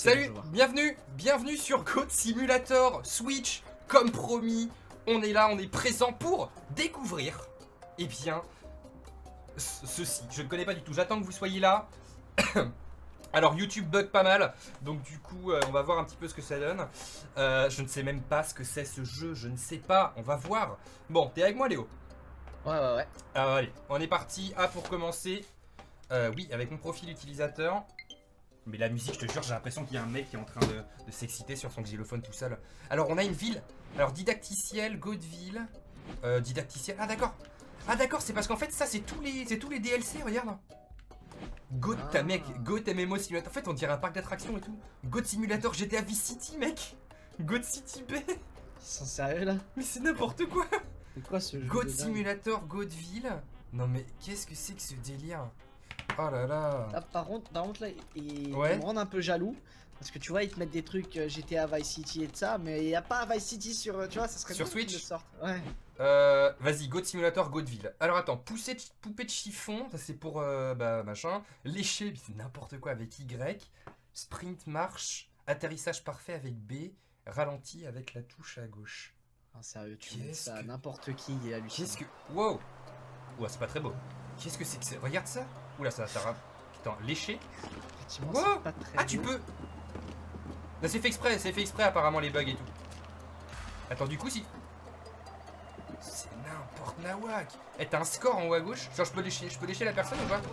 Salut, bienvenue sur Goat Simulator Switch. Comme promis, on est là, on est présent pour découvrir, eh bien, ceci. Je ne connais pas du tout, j'attends que vous soyez là. Alors YouTube bug pas mal, donc du coup on va voir un petit peu ce que ça donne. Je ne sais même pas ce que c'est ce jeu, je ne sais pas, on va voir. Bon, t'es avec moi Léo? Ouais. Alors allez, on est parti. Ah, pour commencer, oui, avec mon profil utilisateur. Mais la musique, je te jure, j'ai l'impression qu'il y a un mec qui est en train de s'exciter sur son xylophone tout seul. Alors on a une ville, alors didacticiel, Goatville, didacticiel, ah d'accord. Ah d'accord, c'est parce qu'en fait ça c'est tous les DLC, regarde. Goat, ta mec, Goat MMO Simulator, en fait on dirait un parc d'attractions et tout. Goat Simulator GTA Vice City mec. Goat City B. Ils sont sérieux là? Mais c'est n'importe quoi. C'est quoi ce jeu? Goat Simulator, Goatville. Non mais qu'est-ce que c'est que ce délire? Oh là là. Ah, par contre là, ils Ouais. me rendent un peu jaloux. Parce que tu vois, ils te mettent des trucs GTA Vice City et de ça, mais il n'y a pas Vice City sur. Tu vois, ça serait Sur bien qu'ils Switch le sortent. Ouais. Vas-y, Goat Simulator, Goatville. Alors attends, poupée de chiffon, ça c'est pour bah machin. Lécher, c'est n'importe quoi avec Y. Sprint, marche, atterrissage parfait avec B. Ralenti avec la touche à gauche. Non, sérieux, tu mets Qu'est-ce ça à que- n'importe qui, il est hallucinant. Qu'est-ce que. Wow. Ouah, c'est pas très beau. Qu'est-ce que c'est que ça? Regarde ça. Oula, ça Putain, lécher. Effectivement, Wow. c'est pas très Ah, tu beau. peux. Là, c'est fait exprès apparemment les bugs et tout. Attends, du coup, si. C'est n'importe nawak. Eh, t'as un score en haut à gauche? Genre, je peux lécher la personne ou pas?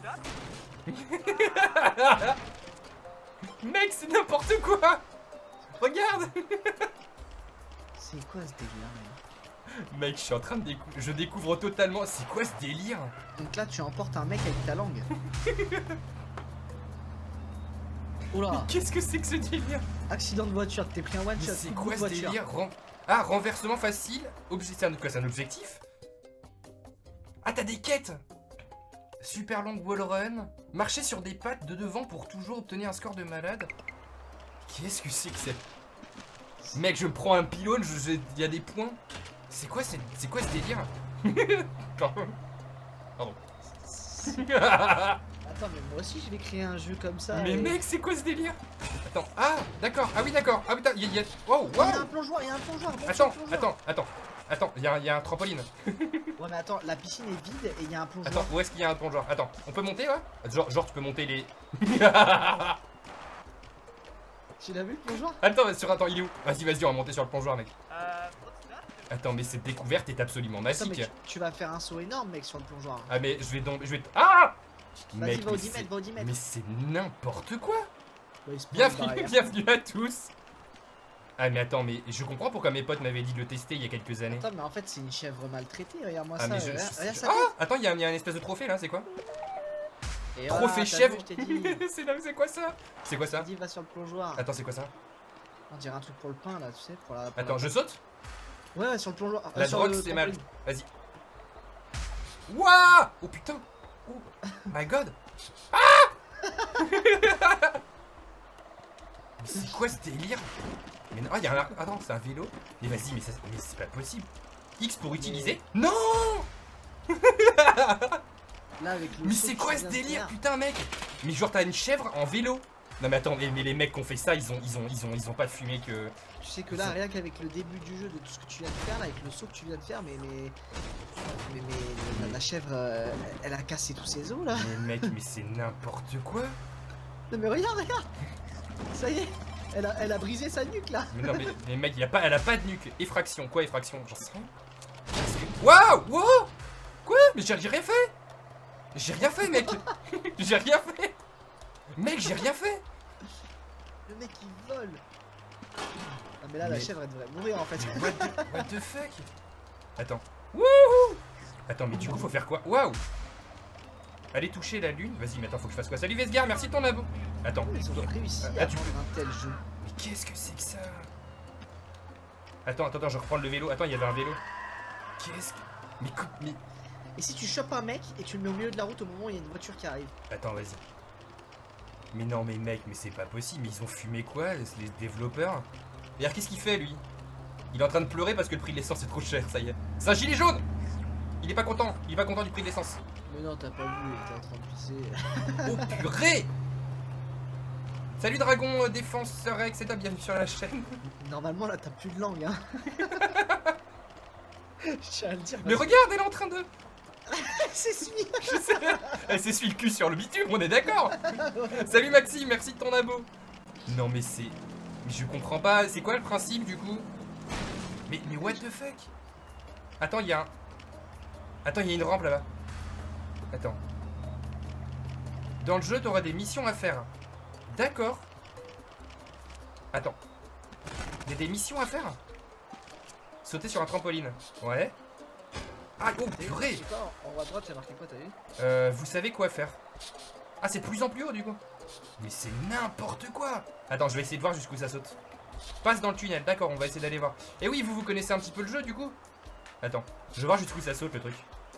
Mec, c'est n'importe quoi. Regarde. C'est quoi ce délire là? Mec, je suis en train de découvrir. Je découvre totalement. C'est quoi ce délire? Donc là, tu emportes un mec avec ta langue. Oula, Qu'est-ce que c'est que ce délire? accident de voiture, t'es pris un one Mais shot. c'est coup de quoi ce voiture. délire? Ah, renversement facile. C'est un objectif? Ah, t'as des quêtes. Super long wall run. Marcher sur des pattes de devant pour toujours obtenir un score de malade. Qu'est-ce que c'est que c'est? Mec, je me prends un pylône, il y a des points. C'est quoi ce délire? Pardon. Attends, mais moi aussi je vais créer un jeu comme ça. Mais et- mec, c'est quoi ce délire? Attends, ah, d'accord, ah oui, d'accord. Ah putain, il y a... Wow, Oh, il y a wow. un plongeoir, il y a un plongeoir. monte sur Attends, le plongeoir. attends, il y a un trampoline. Ouais, mais attends, la piscine est vide et il y a un plongeoir. Attends, où est-ce qu'il y a un plongeoir? Attends, on peut monter là? Genre tu peux monter les... Tu l'as vu le plongeoir? Attends, il est où? Vas-y, on va monter sur le plongeoir, mec. Attends, mais cette découverte est absolument Attends, mais magique. tu vas faire un saut énorme, mec, sur le plongeoir. Ah, mais Ah! Vas-y, Mec, va au mais 10 c'est- mètres, va au 10 mètres. mais c'est n'importe quoi. Ouais, il se prend une barrière. Bienvenue à tous. Ah, mais attends, mais je comprends pourquoi mes potes m'avaient dit de le tester il y a quelques années. Attends, mais en fait, c'est une chèvre maltraitée, regarde-moi Ah, ça. mais Regarde ça. Ah! Attends, il y a un espèce de trophée là, c'est quoi? Et Trophée voilà, t'as chèvre. vu, je t'ai dit. C'est quoi ça? C'est quoi Je t'ai ça? dit, va sur le plongeoir. Attends, c'est quoi ça? On dirait un truc pour le pain, là, tu sais, pour la... Attends, je saute? Ouais, sur le plongeoir. La sur drogue le c'est mal. trampoline. Vas-y. Wouah! Oh putain! Oh my god! Ah! Mais c'est quoi ce délire? Mais non, il y a un... Ah non, c'est un vélo. Mais vas-y, mais c'est pas possible. X pour utiliser? Non! Là, avec le Mais saut c'est que quoi tu ce viens de délire, faire. putain mec? Mais genre t'as une chèvre en vélo? Non mais attends, mais les mecs qui ont fait ça, ils ont pas fumé que... Tu sais que là, rien qu'avec le début du jeu, de tout ce que tu viens de faire, là, avec le saut que tu viens de faire, mais la chèvre, elle a cassé tous ses os, là. Mais mec, mais c'est n'importe quoi. Non, mais regarde. Ça y est, elle a brisé sa nuque, là. Mais non mais mec, elle a pas de nuque. Effraction, quoi effraction? J'en sais rien. Parce que... Waouh! Wow! Quoi? Mais j'ai rien fait! J'ai rien fait mec! J'ai rien fait! Mec, j'ai rien fait! Le mec, il vole. Ah, mais là, la Mais- chèvre, elle devrait mourir, en fait. What the fuck? Attends. Wouhou! Attends, mais du coup, faut faire quoi? Waouh! Allez toucher la lune. Vas-y, mais attends, faut que je fasse quoi? Salut Vesgar, merci de ton abo. Attends. Ils ont réussi Ah, à tu vendre un tel jeu. Mais qu'est-ce que c'est que ça? Attends, je reprends le vélo. Attends, il y avait un vélo. Qu'est-ce que... Mais... Et si tu chopes un mec et tu le mets au milieu de la route au moment où il y a une voiture qui arrive? Attends, vas-y. Mais non, mais mec, mais c'est pas possible. Mais ils ont fumé quoi, les développeurs? D'ailleurs, qu'est-ce qu'il fait, lui? Il est en train de pleurer parce que le prix de l'essence est trop cher, ça y est. C'est un gilet jaune! Il est pas content du prix de l'essence. Mais non, t'as pas vu, t'es en train de pisser. Oh purée! Salut Dragon Défenseur Rex, et toi, bienvenue sur la chaîne. Normalement là t'as plus de langue hein. Je tiens à le dire. Mais regarde, elle est en train de... C'est celui. Je sais, elle s'essuie le cul sur le bitume, on est d'accord. Salut Maxime, merci de ton abo. Non mais c'est... Mais je comprends pas, c'est quoi le principe du coup? Mais what the fuck? Attends, il y a un... Attends, il y a une rampe là-bas. Attends. Dans le jeu, t'auras des missions à faire. D'accord. Attends. Il y a des missions à faire? Sauter sur un trampoline. Ouais. Ah, oh purée. En haut à droite, t'as marqué quoi, t'as vu? Vous savez quoi faire. Ah, c'est de plus en plus haut du coup. Mais c'est n'importe quoi. Attends, je vais essayer de voir jusqu'où ça saute. Passe dans le tunnel, d'accord, on va essayer d'aller voir. Et oui, vous connaissez un petit peu le jeu du coup? Attends, je vais voir jusqu'où ça saute le truc.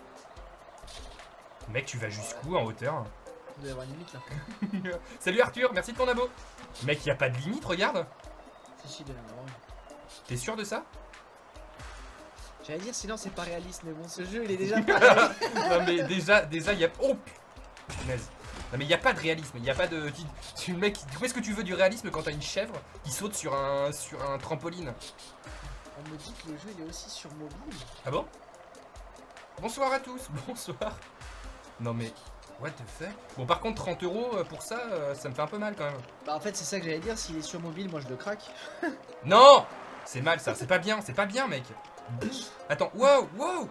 Mec, tu vas jusqu'où en hauteur? Il doit y avoir une limite là. Salut Arthur, merci de ton abo. Mec, y a pas de limite, regarde. Si, il doit y en avoir une. T'es sûr de ça? J'allais dire sinon c'est pas réaliste, mais bon, ce jeu il est déjà pas réaliste. Non mais déjà y a... Oh punaise. Non mais y a pas de réalisme, y a pas de... Mec, où est-ce que tu veux du réalisme quand t'as une chèvre qui saute sur un trampoline? On me dit que le jeu il est aussi sur mobile. Ah bon? Bonsoir à tous, bonsoir. Non mais... What the fuck? Bon par contre 30 € pour ça, ça me fait un peu mal quand même. Bah en fait c'est ça que j'allais dire, s'il est sur mobile moi je le craque. Non! C'est mal ça, c'est pas bien mec. Attends, wow, wow!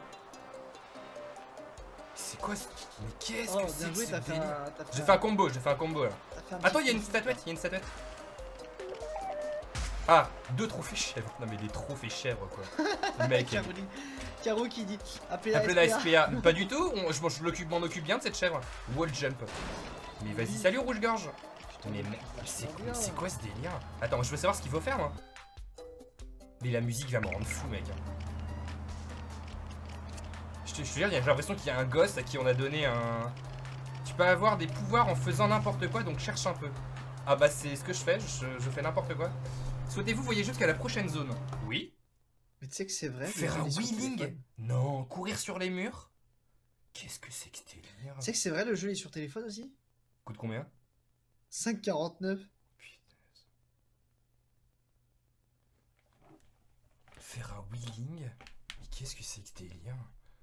C'est quoi ce... Mais qu'est-ce que c'est que ce délire? J'ai fait un combo là. Attends, il y a une statuette, Ah, 2 trophées chèvres. Non mais des trophées chèvres quoi. Le mec. Caro qui dit appelez la SPA. Pas du tout, je m'en occupe bien de cette chèvre. Wall jump. Mais vas-y, salut rouge-gorge. Mais mec, c'est quoi ce délire? Attends, je veux savoir ce qu'il faut faire moi. Mais la musique va me rendre fou mec. Je te jure, j'ai l'impression qu'il y a un gosse à qui on a donné un... Tu peux avoir des pouvoirs en faisant n'importe quoi, donc cherche un peu. Ah bah c'est ce que je fais, je fais n'importe quoi. Souhaitez-vous voyager jusqu'à la prochaine zone? Oui. Mais tu sais que c'est vrai. Faire un wheeling? Non, courir sur les murs? Qu'est-ce que c'est que ce délire? Tu sais que c'est vrai, le jeu est sur téléphone aussi? Coûte combien? 5,49. Faire un wheeling? Mais qu'est-ce que c'est que ce délire?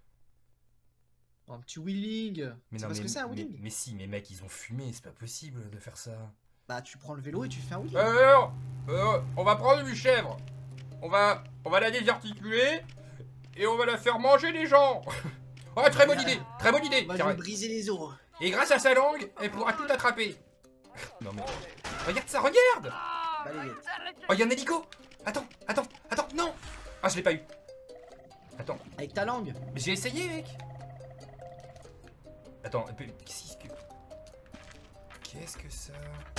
Un petit wheeling. C'est parce que c'est un wheeling. Mais si, mais mec, ils ont fumé, c'est pas possible de faire ça. Bah tu prends le vélo et tu fais un wheeling. On va prendre une chèvre. On va la désarticuler et on va la faire manger les gens. Oh, très bonne idée, très bonne idée. On va lui briser les os. Et grâce à sa langue, elle pourra tout attraper. Non mais... Regarde ça, regarde. Oh, y'a un hélico. Attends, non. Ah, je l'ai pas eu. Attends. Avec ta langue. Mais j'ai essayé, mec. Attends, qu'est-ce que ça?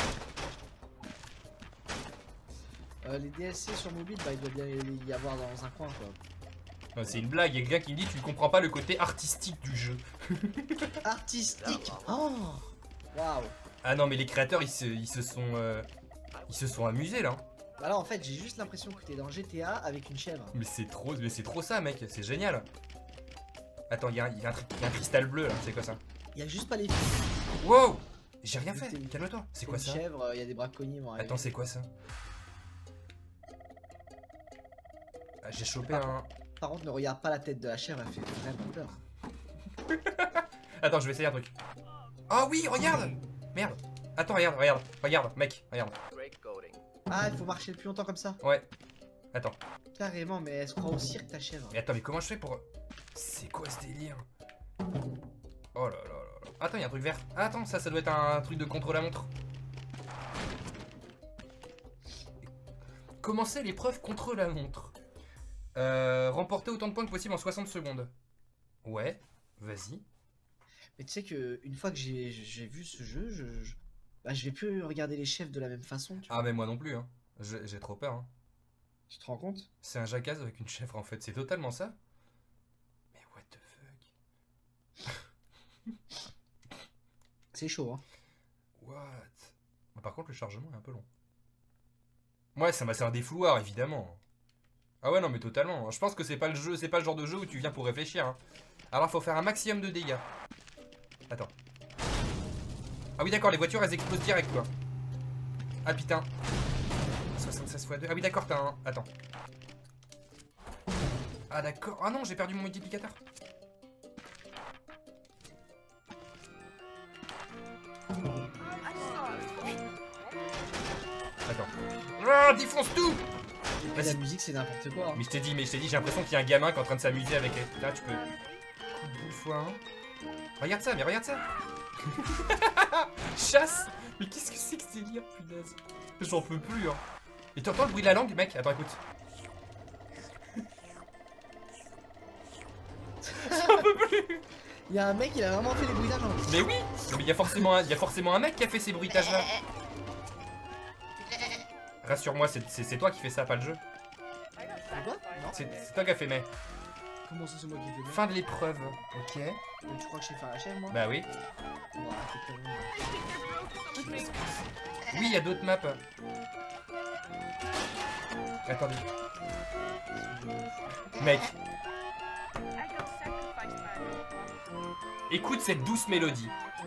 Les DLC sur mobile, bah il doit bien y avoir dans un coin quoi. C'est une blague, il y a quelqu'un qui me dit tu ne comprends pas le côté artistique du jeu. Artistique. Oh. Waouh. Ah non mais les créateurs ils se sont amusés là. Bah là en fait j'ai juste l'impression que t'es dans GTA avec une chèvre. Mais c'est trop ça mec, c'est génial. Attends, il y a un cristal bleu là, c'est quoi ça? Il y a juste pas les filles. Wow! J'ai rien fait, calme-toi. C'est quoi ça? Une chèvre, il y a des braconniers. Attends, c'est quoi ça? Ah, j'ai chopé un... Par contre, ne regarde pas la tête de la chèvre, elle fait vraiment peur. Attends, je vais essayer un truc. Oh oui, regarde! Merde. Attends, regarde, mec, regarde. Ah, il faut marcher le plus longtemps comme ça? Ouais. Attends. Carrément, mais elle se croit au cirque ta chèvre. Mais attends, mais comment je fais pour... C'est quoi ce délire? Oh là là là. Attends, il y a un truc vert. Ah, attends, ça doit être un truc de contre-la-montre. Commencer l'épreuve contre la montre. Remporter autant de points que possible en 60 secondes. Ouais, vas-y. Mais tu sais que une fois que j'ai vu ce jeu, je vais plus regarder les chefs de la même façon. Tu vois. Ah mais moi non plus, hein. J'ai trop peur. Hein. Tu te rends compte? C'est un jacasse avec une chèvre en fait, c'est totalement ça. Mais what the fuck. C'est chaud, hein. What? Par contre le chargement est un peu long. Ouais, ça m'a servi des flouards évidemment. Ah ouais non mais totalement. Je pense que c'est pas le jeu, c'est pas le genre de jeu où tu viens pour réfléchir. Hein. Alors il faut faire un maximum de dégâts. Attends. Ah oui d'accord, les voitures elles explosent direct quoi. Ah putain. 76 x 2. Ah oui d'accord, t'as un... Attends. Ah d'accord. Ah non, j'ai perdu mon multiplicateur. Attends. Ah, défonce tout. Et la musique, c'est n'importe quoi. Hein. Mais je t'ai dit, j'ai l'impression qu'il y a un gamin qui est en train de s'amuser avec... Là, tu peux... Coup de boule fois 1. Regarde ça, mais regarde ça. Chasse. Mais qu'est-ce que c'est que ce délire, punaise. J'en peux plus, hein. Et t'entends le bruit de la langue, mec? Attends, écoute. J'en peux plus. Il y a un mec, il a vraiment fait les bruitages en plus. Mais oui. Mais il y a forcément un mec qui a fait ces bruitages-là. Rassure-moi, c'est toi qui fais ça, pas le jeu. C'est quoi? Non. C'est toi qui as fait, mais... Comment ça, c'est moi qui ai fait ça? Fin de l'épreuve, ok. Tu crois que je sais faire la chèvre, moi? Bah oui. Bon, t'es connu. Oui, il y a d'autres maps. Attendez. Mec. Écoute cette douce mélodie.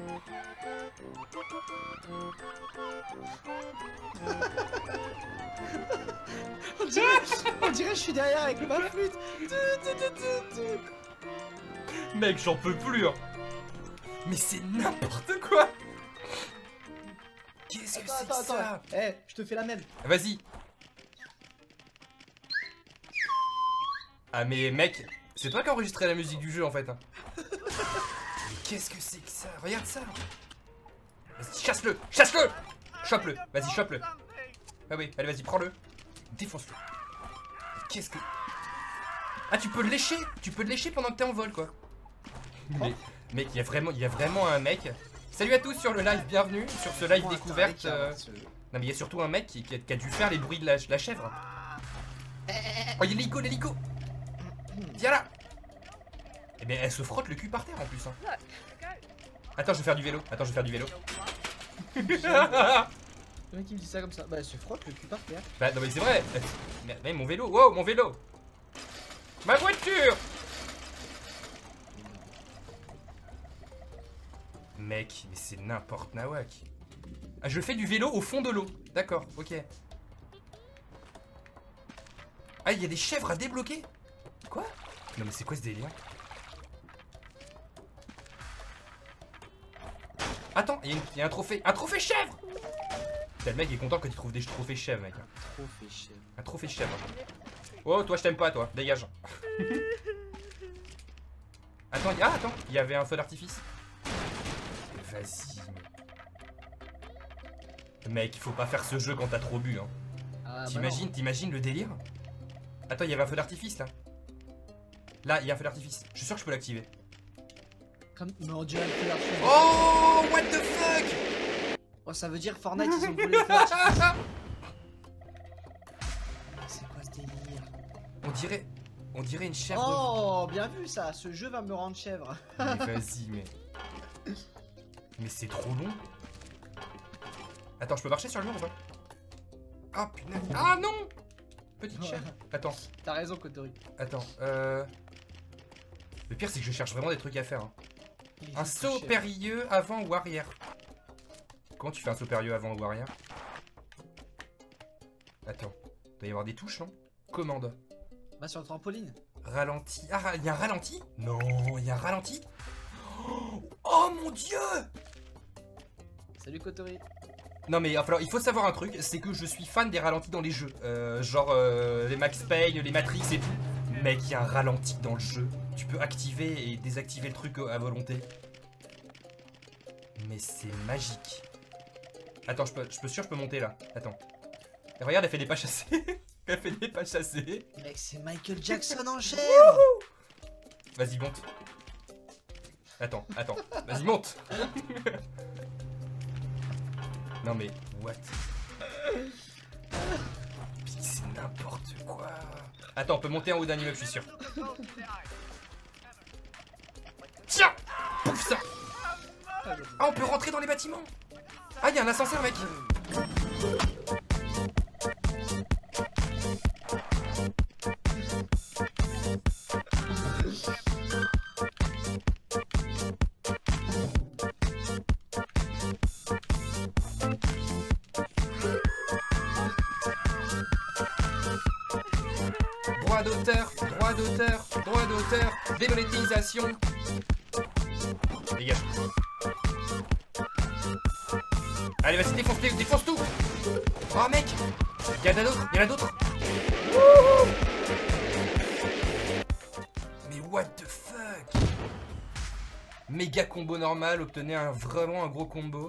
On dirait que je suis derrière avec ma flûte. Mec, j'en peux plus. Hein. Mais c'est n'importe quoi. Qu'est-ce que c'est que ça? Eh, je te fais la même. Vas-y. Ah mais mec, c'est toi qui as enregistré la musique du jeu en fait. Hein. Qu'est-ce que c'est que ça? Regarde ça. Vas-y, chasse-le. Chasse-le. Chope-le. Vas-y, chope-le. Ah oui, allez, vas-y, prends-le. Défonce-le. Qu'est-ce que... Ah, tu peux le lécher. Tu peux le lécher pendant que t'es en vol, quoi. Mais, mec, il y a vraiment un mec. Salut à tous sur le live, bienvenue sur ce live découverte. Non, mais il y a surtout un mec qui a dû faire les bruits de la chèvre. Oh, il y a l'hélico. Viens là. Eh bien, elle se frotte le cul par terre en plus. Hein. Attends, je vais faire du vélo. Le mec qui me dit ça comme ça, bah elle se frotte le cul par terre. Bah non mais c'est vrai. Mais mon vélo, wow, mon vélo. Ma voiture. Mec, mais c'est n'importe nawak. Ah, je fais du vélo au fond de l'eau. D'accord, ok. Ah, il y a des chèvres à débloquer. Quoi? Non mais c'est quoi ce délire? Attends, il y a un trophée. Un trophée chèvre. Le mec est content quand il trouve des trophées chèvres, mec. Trophée chèvre. Un trophée chèvre. Oh, toi, je t'aime pas, toi. Dégage. Attends, attends, il y avait un feu d'artifice. Vas-y. Mec, il faut pas faire ce jeu quand t'as trop bu, hein. Ah, T'imagines le délire? Attends, il y avait un feu d'artifice, là. Là, il y a un feu d'artifice. Je suis sûr que je peux l'activer. Comme... Mais on dirait le feu d'artifice. Oh, what the fuck? Oh, ça veut dire Fortnite, ils ont volé le feu d'artifice. C'est quoi ce délire? On dirait une chèvre. Oh, bien vu ça, ce jeu va me rendre chèvre. Mais vas-y, mais... Mais c'est trop long. Attends, je peux marcher sur le mur ou pas? Ah punaise. Ah non. Petite chèvre. Attends. T'as raison, Kotori. Attends, Le pire, c'est que je cherche vraiment des trucs à faire. Hein. Un saut périlleux avant ou arrière. Comment tu fais un saut périlleux avant ou arrière? Attends. Il doit y avoir des touches, non? Commande. Va sur le trampoline. Ralenti. Ah, il y a un ralenti? Non, il y a un ralenti? Oh mon dieu! Salut Kotori. Non mais alors, il faut savoir un truc, c'est que je suis fan des ralentis dans les jeux. Genre les Max Payne, les Matrix et tout. Mec, il y a un ralenti dans le jeu. Tu peux activer et désactiver le truc à volonté. Mais c'est magique. Attends, je peux monter là. Attends. Et regarde, elle fait des pas chassés. Elle fait des pas chassés. Mec, c'est Michael Jackson en chèvre. Vas-y, monte. Attends. Vas-y, monte. Non mais, what? C'est n'importe quoi. Attends, on peut monter en haut d'un immeuble, je suis sûr. Tiens! Pouf ça! Ah, on peut rentrer dans les bâtiments! Ah, il y a un ascenseur, mec! droit d'auteur, droit d'auteur, droit d'auteur, démonétisation. Dégage. Allez, vas-y, défonce tout. Oh, mec. Il y en a d'autres. Mais what the fuck. Méga combo normal, obtenez vraiment un gros combo.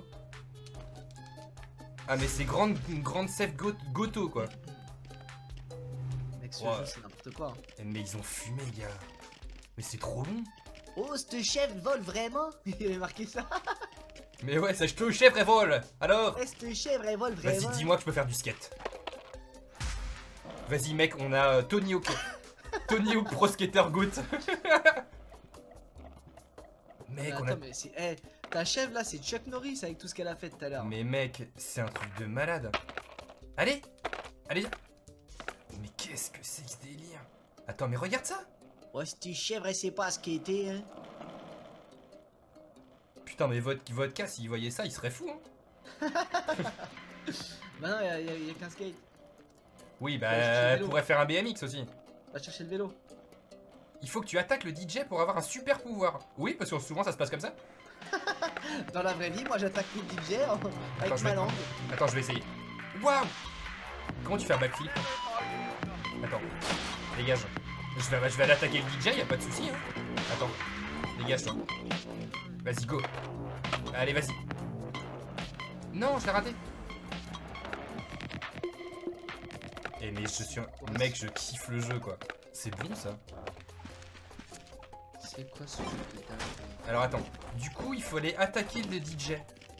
Ah, mais c'est une grande save Goto, quoi. Mec, ce Ouais. jeu, c'est n'importe quoi. Mais ils ont fumé, gars. Mais c'est trop long. Oh, ce chef vole vraiment. Il avait marqué ça. Mais ouais, ça je au chèvre et vole. Alors Ce chèvre, elle vole vraiment. vas-y, dis-moi que je peux faire du skate. Vas-y, mec, on a Tony Hawk. Tony Hawk Pro Skater Goat. Mec, Attends, on a... mais c'est. Eh, ta chèvre là, c'est Chuck Norris avec tout ce qu'elle a fait tout à l'heure. Mais mec, c'est un truc de malade. Allez. Mais qu'est-ce que c'est que ce délire? Attends, mais regarde ça. Oh, cette chèvre, elle sait pas skater, hein. Putain, mais votre cas, s'il voyait ça, il serait fou, hein. Bah non, y a qu'un skate. Oui, Va bah, chercher le elle vélo. pourrait faire un BMX aussi. Va chercher le vélo. Il faut que tu attaques le DJ pour avoir un super pouvoir. Oui, parce que souvent ça se passe comme ça. Dans la vraie vie, moi j'attaque le DJ avec Attends, je ma vais- langue. Attends, je vais essayer. Waouh! Comment tu fais un backflip? Attends, dégage. Je vais aller attaquer le DJ, y a pas de souci. Hein. Attends, dégage toi. Vas-y, go. Allez, vas-y. Non, je l'ai raté. Eh mais je suis un... Mec, je kiffe le jeu, quoi. C'est bon, ça. C'est quoi ce jeu de dingue? Alors, attends. Du coup, il faut aller attaquer le DJ.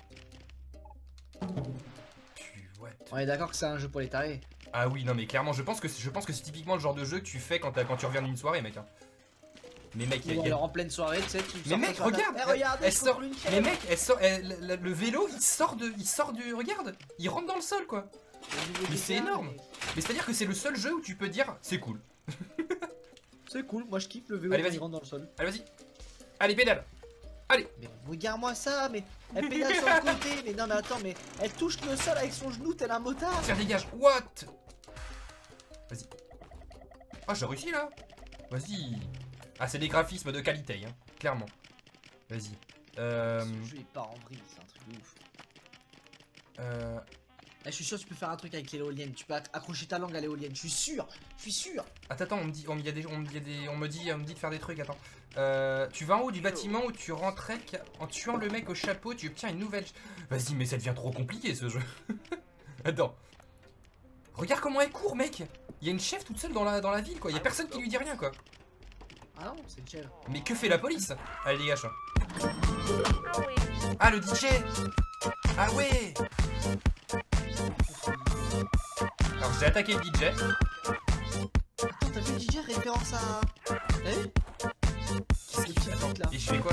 What? On est d'accord que c'est un jeu pour les tarés. Ah oui, non mais clairement, je pense que c'est typiquement le genre de jeu que tu fais quand tu reviens d'une soirée, mec. Hein. Mais mec, Ou alors en pleine soirée, tu sais, tu Mais sors mec, ton soir, regarde, Eh, regardez, elle je sort. contrôle une Mais chèvre. mec, le vélo, il sort du. Regarde, il rentre dans le sol, quoi. Le nouveau Mais GTA, c'est énorme. mais Mais c'est à dire que c'est le seul jeu où tu peux dire c'est cool. C'est cool, moi je kiffe le vélo Allez, quand vas-y. il rentre dans le sol. Allez, vas-y. Allez, pédale. Mais regarde-moi ça, mais elle pédale sur le côté. Mais non, mais attends, mais elle touche le sol avec son genou tel un motard. Tiens, dégage. What? Vas-y. Ah, j'ai réussi là. Vas-y. Ah, c'est des graphismes de qualité, hein. Clairement. Vas-y. Ce jeu il part en vrille, c'est un truc de ouf. Là, je suis sûr que tu peux faire un truc avec l'éolienne. Tu peux accrocher ta langue à l'éolienne. Je suis sûr. Attends, on me dit de faire des trucs, attends. Tu vas en haut du bâtiment où tu rentrais en tuant le mec au chapeau, tu obtiens une nouvelle... Vas-y, mais ça devient trop compliqué ce jeu. Attends. Regarde comment elle court, mec. Il y a une chef toute seule dans la ville, quoi. Il y a personne qui lui dit rien, quoi. Ah non, c'est une chèvre. Mais que fait la police? Allez, dégage. Ah, le DJ. Ah ouais. Alors, j'ai attaqué le DJ. Attends, t'as vu DJ référence à. T'as vu? Qu'est-ce qu'il fait? Attends, là. et je fais quoi?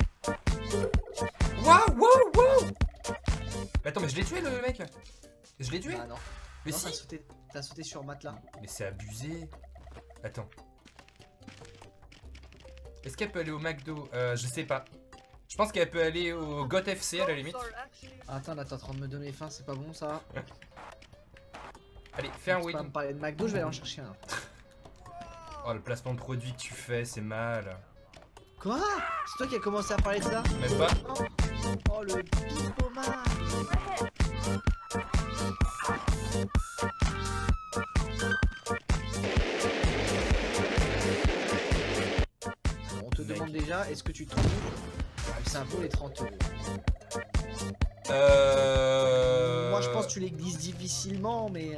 Waouh. Attends, mais je l'ai tué, le mec. Je l'ai tué. Ah non. Mais Non, si. t'as sauté sur matelas. Mais c'est abusé. Attends. Est-ce qu'elle peut aller au McDo? Je sais pas. Je pense qu'elle peut aller au Got FC à la limite. Attends, là, t'es en train de me donner faim, c'est pas bon ça. Allez, fais un Tu vas win. me parler de McDo, je vais aller en chercher un. Oh, le placement de produit que tu fais, c'est mal. Quoi? C'est toi qui as commencé à parler de ça? Même pas. Oh, le pipomane. On te Mec. demande déjà, est-ce que tu trouves que ça vaut les 30 euros? Moi je pense que tu les glisses difficilement, mais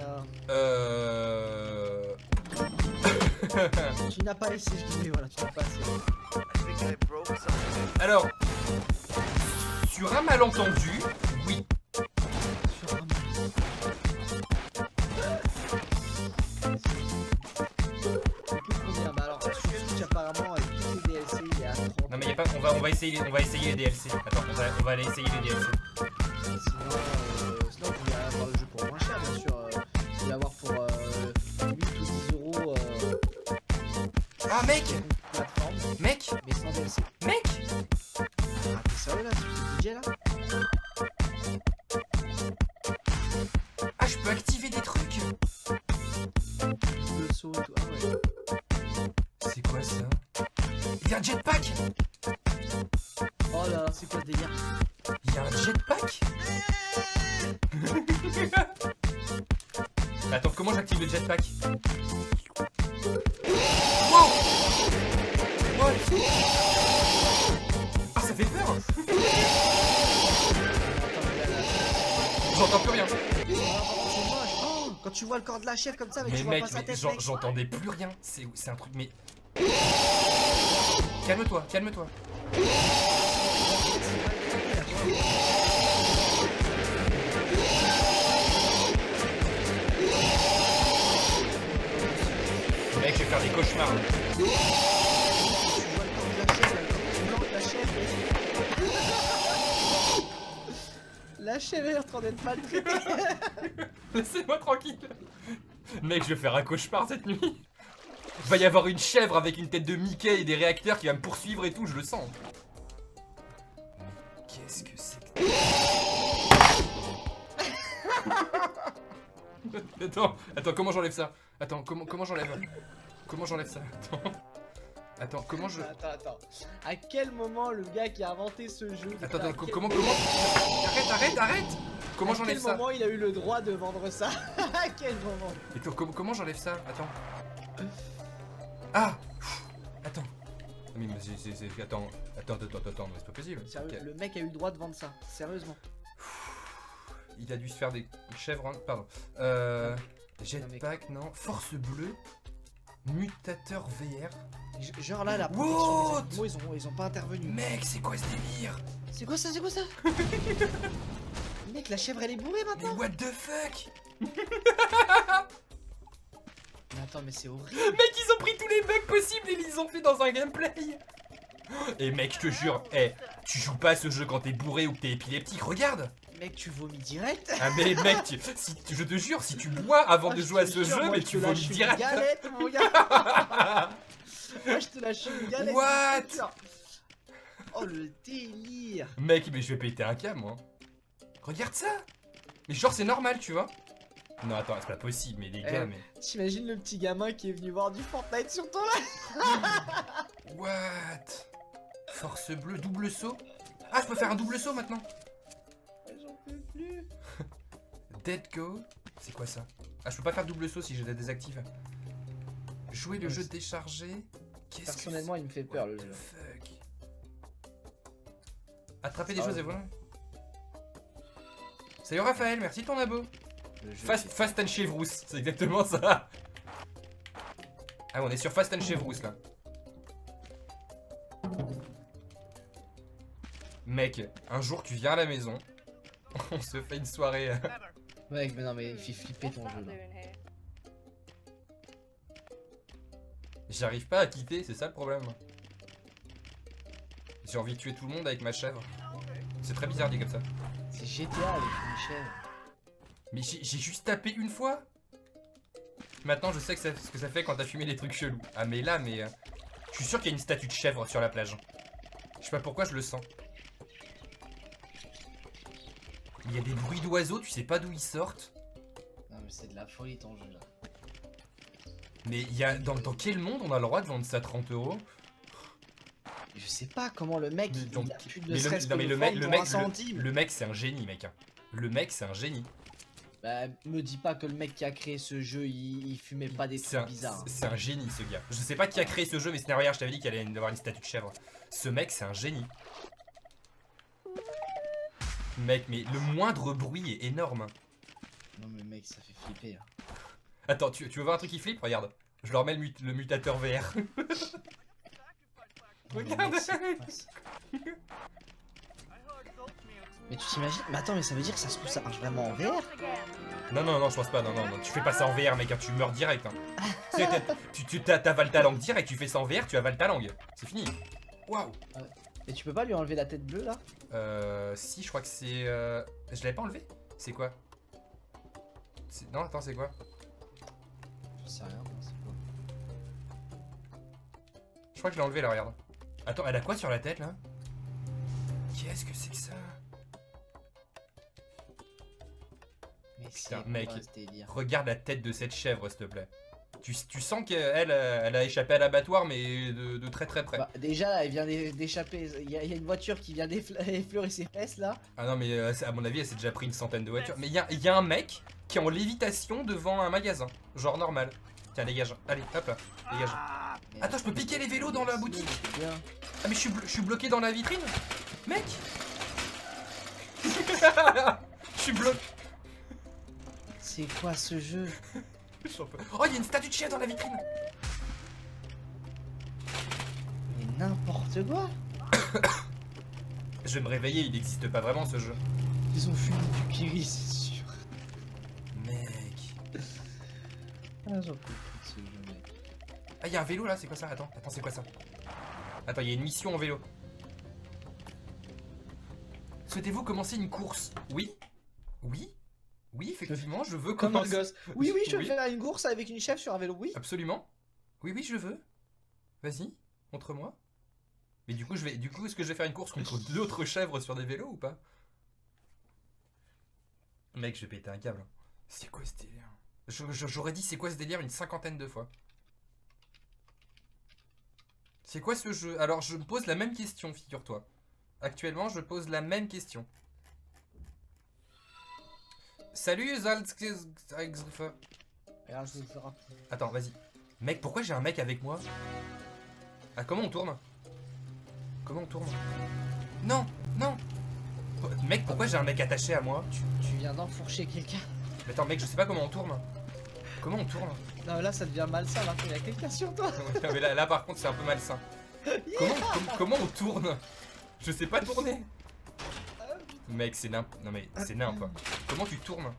tu n'as pas essayé, je dis, voilà, tu n'as pas essayé. Alors, sur un malentendu, oui. Sur un- Ça coûte combien? Bah alors, sur Switch apparemment avec tous les DLC il est à 30. Non mais y a pas. On va essayer les DLC. Attends, on va aller essayer les DLC. Sinon vous pouvez avoir le jeu pour moins cher bien sûr. Vous pouvez avoir pour 8 ou 10 euros Ah mec, plateforme, mec, mais sans DLC. mec. Ah t'es sérieux là, tu fais DJ là? Ah, je peux activer des trucs. Le saut et tout. Ah ouais. Attends, comment j'active le jetpack? Wow! What? Ah, ça fait peur! J'entends plus rien. Oh, quand tu vois le corps de la chef comme ça, mais Mais tu vois mec, pas sa tête, mec. j'entendais plus rien. C'est un truc, mais. Calme-toi, calme-toi. Mec, je vais faire des cauchemars. Tu vois le corps de la chef, là, le corps blanc de la chef. La chef est en train d'être maltraitée. Laissez-moi tranquille. Mec, je vais faire un cauchemar cette nuit. Il va y avoir une chèvre avec une tête de Mickey et des réacteurs qui va me poursuivre et tout, je le sens. Qu'est-ce que c'est que... Attends, comment j'enlève ça? Attends, comment j'enlève? Comment j'enlève ça? Attends, comment je... Attends. À quel moment le gars qui a inventé ce jeu... Attends, comment... Arrête! Comment j'enlève ça? À quel moment il a eu le droit de vendre ça? À quel moment? Attends, comment j'enlève ça? Attends. Ah! Attends. Mais attends, mais c'est pas possible. Sérieux, Ok. le mec a eu le droit de vendre ça, sérieusement. Il a dû se faire des chèvres, hein. Pardon. Jetpack, non. Force bleue. Mutateur VR. Genre là, la What? protection des animaux, ils ont pas intervenu. Mec, c'est quoi ce délire? C'est quoi ça? Mec, la chèvre elle est bourrée Mais maintenant. what the fuck? Mais attends, mais c'est horrible. Mec, ils ont pris tous les bugs possibles et ils les ont fait dans un gameplay. Et mec, je te jure, tu joues pas à ce jeu quand t'es bourré ou que t'es épileptique, regarde. Mec, tu vomis direct. Ah mais mec, je te jure, si tu bois avant de jouer à ce jeu, mais tu vomis direct. Galette, mon gars. Moi, je te lâche une galette. What? Oh, le délire. Mec, mais je vais péter un câble, moi. Regarde ça. Mais genre, c'est normal, tu vois. Non, attends, c'est pas possible, mais les gars, mais... T'imagines le petit gamin qui est venu voir du Fortnite sur ton live? What? Force bleue, double saut. Ah, je peux faire un double saut maintenant. J'en peux plus. Dead Go. C'est quoi ça? Ah, je peux pas faire double saut si je la désactive. Jouer le jeu déchargé. Qu'est-ce que Personnellement, il me fait peur le What the jeu. fuck? Attraper des choses et voilà. Salut Raphaël, merci de ton abo. Fast and Chevrousse, c'est exactement ça. Ah, on est sur Fast and Chevrousse là. Mec, un jour tu viens à la maison, on se fait une soirée. Mec, mais non, mais il fait flipper ton jeu là. J'arrive pas à quitter, c'est ça le problème. J'ai envie de tuer tout le monde avec ma chèvre. C'est très bizarre dit comme ça. C'est GTA avec une chèvre. Mais j'ai juste tapé une fois. Maintenant je sais que ce que ça fait quand t'as fumé des trucs chelous. Ah mais là, je suis sûr qu'il y a une statue de chèvre sur la plage. Je sais pas pourquoi je le sens. Il y a des bruits d'oiseaux, tu sais pas d'où ils sortent. Non mais c'est de la folie ton jeu là. Mais il y a dans quel monde on a le droit de vendre ça 30 €? Je sais pas comment le mec il a plus de mais stress que le mec c'est un génie mec. Le mec c'est un génie. Bah me dis pas que le mec qui a créé ce jeu il fumait pas des trucs bizarres. C'est un génie ce gars. Je sais pas qui a créé ce jeu mais c'est derrière, je t'avais dit qu'il allait y avoir une statue de chèvre. Ce mec c'est un génie. Mec mais le moindre bruit est énorme. Non mais mec ça fait flipper. Hein. Attends tu veux voir un truc qui flippe? Regarde. Je leur mets le mutateur VR. Regarde. Mais tu t'imagines? Mais attends mais ça veut dire que ça se trouve ça marche vraiment en VR? Non, je pense pas, non, tu fais pas ça en VR mec, hein, tu meurs direct. Hein. Tu t'avales ta langue direct, tu fais ça en VR, tu avales ta langue. C'est fini. Waouh. Et tu peux pas lui enlever la tête bleue là? Si, je crois que c'est... Je l'avais pas enlevé? C'est quoi? Non, attends, c'est quoi? Je sais rien, c'est quoi? Je crois que je l'ai enlevé là, regarde. Attends, elle a quoi sur la tête là? Qu'est-ce que c'est que ça? Mais putain, mec, délire. regarde la tête de cette chèvre s'il te plaît. Tu sens qu'elle elle a échappé à l'abattoir mais de très très près. Bah, déjà elle vient d'échapper, il y a une voiture qui vient d'effleurer ses fesses là. Ah non mais à mon avis elle s'est déjà pris une centaine de voitures. Mais il y a un mec qui est en lévitation devant un magasin. Genre normal. Tiens, dégage. Allez, hop là. Dégage. Attends, je peux piquer les vélos dans la boutique. Ah, mais je suis bloqué dans la vitrine. Mec. Je suis bloqué. C'est quoi ce jeu? Oh, il y a une statue de chien dans la vitrine. Mais n'importe quoi. Je vais me réveiller, il n'existe pas vraiment ce jeu. Ils ont fumé du kiri, c'est sûr. Mec. Ah, j'en peux plus de ce jeu, mec. Ah, il y a un vélo là, c'est quoi ça? Attends, c'est quoi ça? Attends, il y a une mission en vélo. Souhaitez-vous commencer une course? Oui? Oui? Oui, effectivement, je veux Comme un commencer. gosse. Oui, je veux faire une course avec une chef sur un vélo, oui. Absolument. Oui, je veux. Vas-y, montre-moi. Mais du coup, est-ce que je vais faire une course contre d'autres chèvres sur des vélos ou pas? Mec, je vais péter un câble. C'est quoi ce délire? J'aurais dit c'est quoi ce délire une 50aine de fois. C'est quoi ce jeu? Alors, je me pose la même question, figure-toi. Actuellement, je pose la même question. Salut, Attends, vas-y. Mec, pourquoi j'ai un mec avec moi? Ah, comment on tourne? Comment on tourne? Non, non. Mec, pourquoi j'ai un mec attaché à moi? Tu viens d'enfourcher quelqu'un. Mais attends, mec, je sais pas comment on tourne. Comment on tourne? Non, là, ça devient malsain, alors qu'il y a quelqu'un sur toi. Non, mais là, par contre, c'est un peu malsain. Comment on tourne? Je sais pas tourner. Mec, c'est nimp. Non, mais c'est nimp. Comment tu tournes?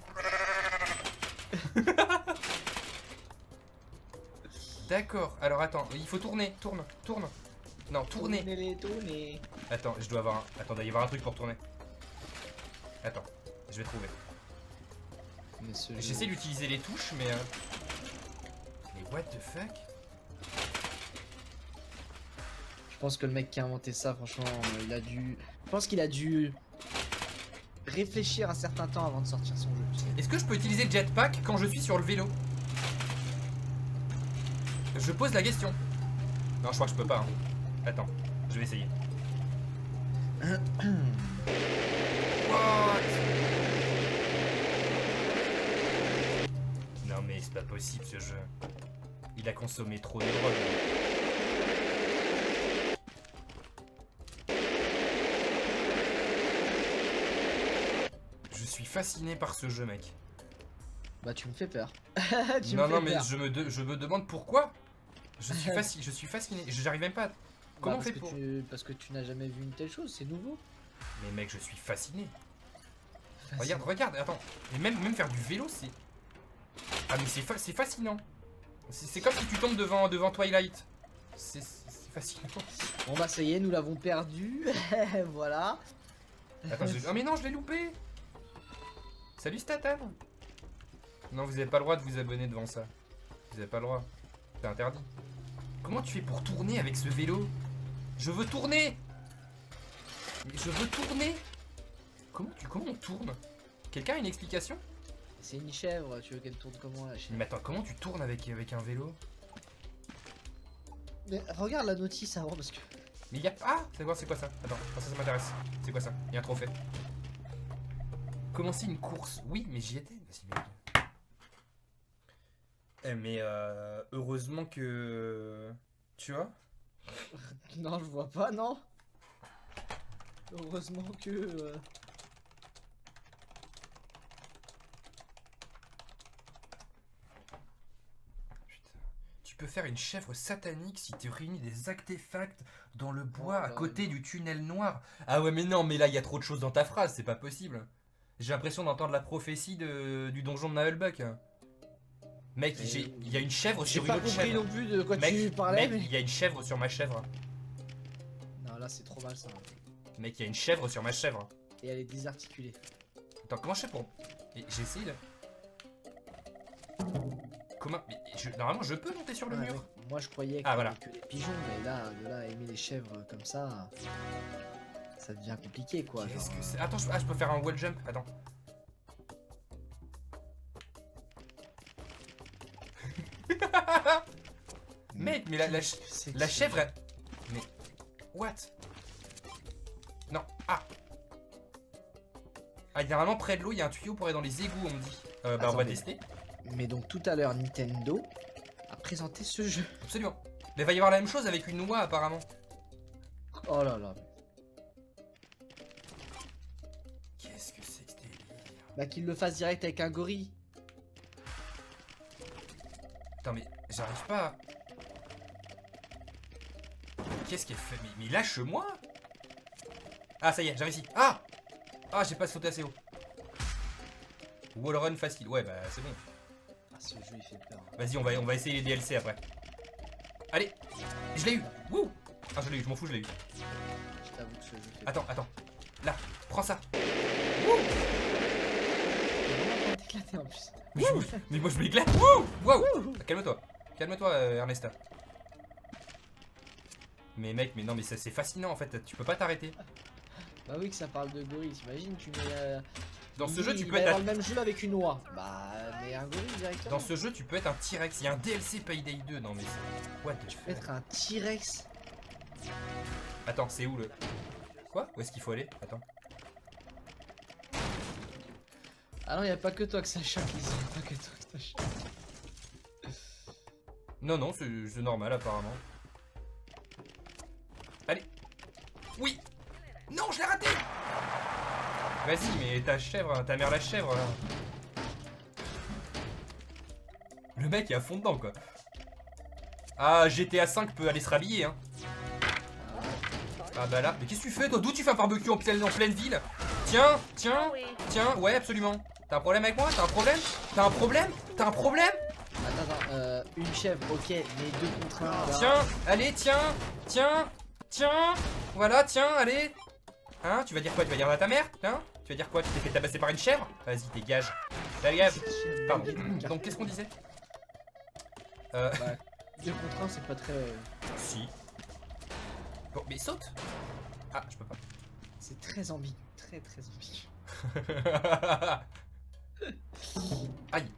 D'accord, alors attends, il faut tourner, tourne. Non, tourner. Tournez. Attends, je dois avoir un... Attends, il doit y avoir un truc pour tourner. Attends, je vais trouver. J'essaie d'utiliser les touches, mais... Mais what the fuck? Je pense que le mec qui a inventé ça, franchement, il a dû... Je pense qu'il a dû réfléchir un certain temps avant de sortir son jeu. Est-ce que je peux utiliser le jetpack quand je suis sur le vélo? Je pose la question. Non, je crois que je peux pas. Hein. Attends, je vais essayer. What? Non mais c'est pas possible ce jeu. Il a consommé trop de drogue. Je suis fasciné par ce jeu, mec. Bah tu me fais peur. Non mais je me demande pourquoi. Je suis fasciné. J'arrive même pas. Comment on fait pour... Parce que tu n'as jamais vu une telle chose, c'est nouveau. Mais mec, je suis fasciné. Regarde, attends. Mais même faire du vélo, c'est... Ah mais c'est fascinant. C'est comme si tu tombes devant Twilight. C'est fascinant. Bon bah ça y est, nous l'avons perdu. Voilà. Attends, oh mais non, je l'ai loupé. Salut Statan. Non, vous avez pas le droit de vous abonner devant ça. Vous avez pas le droit. C'est interdit. Comment tu fais pour tourner avec ce vélo? Je veux tourner. Mais je veux tourner. Comment on tourne? Quelqu'un a une explication? C'est une chèvre, tu veux qu'elle tourne comment la chèvre? Mais attends, comment tu tournes avec un vélo? Mais regarde la notice avant parce que... Mais y'a... Ah, c'est quoi ça? Attends, ça m'intéresse. C'est quoi ça? Il y a un trophée. Commencer une course. Oui, mais j'y étais. Mais heureusement que... Tu vois? Non, je vois pas, non. Heureusement que... Tu peux faire une chèvre satanique si tu réunis des artefacts dans le bois à côté du tunnel noir. Ah ouais mais non, mais là il y a trop de choses dans ta phrase, c'est pas possible. J'ai l'impression d'entendre la prophétie du donjon de Naelbuck. Mec, il y a une chèvre sur une autre chèvre. J'ai pas compris non plus de quoi tu parlais. Mec, il y a une chèvre sur ma chèvre. Non là c'est trop mal ça. Mec, il y a une chèvre sur ma chèvre. Et elle est désarticulée. Attends, comment je fais pour... J'ai essayé là. Comment... Normalement je peux monter sur le mur. Mec, moi je croyais voilà. que les pigeons, mais là, de là à aimer les chèvres comme ça, ça devient compliqué quoi. Qu'est-ce que c'est? Attends, je peux faire un wall jump, attends. Mec, mais la chèvre... Mais... What? Non, ah, normalement près de l'eau, il y a un tuyau pour aller dans les égouts, on me dit. Bah on va Attendez. tester. Mais donc tout à l'heure, Nintendo a présenté ce jeu. Absolument. Mais il va y avoir la même chose avec une noix apparemment. Oh là là. Qu'est-ce que c'est que ce délire? Bah qu'il le fasse direct avec un gorille. Attends mais j'arrive pas. Qu'est-ce qu'elle fait? Mais lâche-moi. Ah ça y est, j'ai réussi. Ah j'ai pas sauté assez haut. Wallrun facile. Ouais bah c'est bon. Ah ce jeu il fait peur. Vas-y on va essayer les DLC après. Allez. Je l'ai eu. Wouh. Ah je l'ai eu, je m'en fous, je l'ai eu. Je t'avoue que ce jeu fait Attends. Là, prends ça. peur. Vraiment éclaté en plus. Mais moi je m'éclate. Wouh. Waouh. Calme-toi. Calme-toi Ernesta. Mais mec, mais non mais c'est fascinant en fait, tu peux pas t'arrêter. Bah oui que ça parle de gorille, t'imagines tu mets... Dans ce jeu tu il peux va y être avoir le même jeu avec une oie. Bah mais un gorille directement. Dans ce jeu tu peux être un T-Rex, il y a un DLC Payday 2, non mais c'est... What the Tu peux être un T-Rex. Attends, c'est où le... Quoi? Où est-ce qu'il faut aller? Attends. Ah non, y a pas que toi que ça choque ici, y a pas que toi que ça choque. Non, c'est normal apparemment. Allez. Oui. Non, je l'ai raté. Vas-y, mais ta mère la chèvre là. Le mec est à fond dedans quoi. Ah, GTA 5 peut aller se rhabiller hein. Ah bah là, mais qu'est-ce que tu fais toi? D'où tu fais un barbecue en pleine ville? Tiens, ouais absolument. T'as un problème avec moi? T'as un problème? T'as un problème? Attends, une chèvre, ok, mais 2 contre 1. Tiens, allez, tiens. Voilà, tiens, allez. Hein, tu vas dire quoi? Tu vas dire à ta mère? Hein? Tu vas dire quoi? Tu t'es fait tabasser par une chèvre? Vas-y, dégage. Dégage. Pardon. Donc, qu'est-ce qu'on disait? Bah, 2 contre 1, c'est pas très... Si. Bon, mais saute. Ah, je peux pas. C'est très ambigu, très ambigu. Aïe.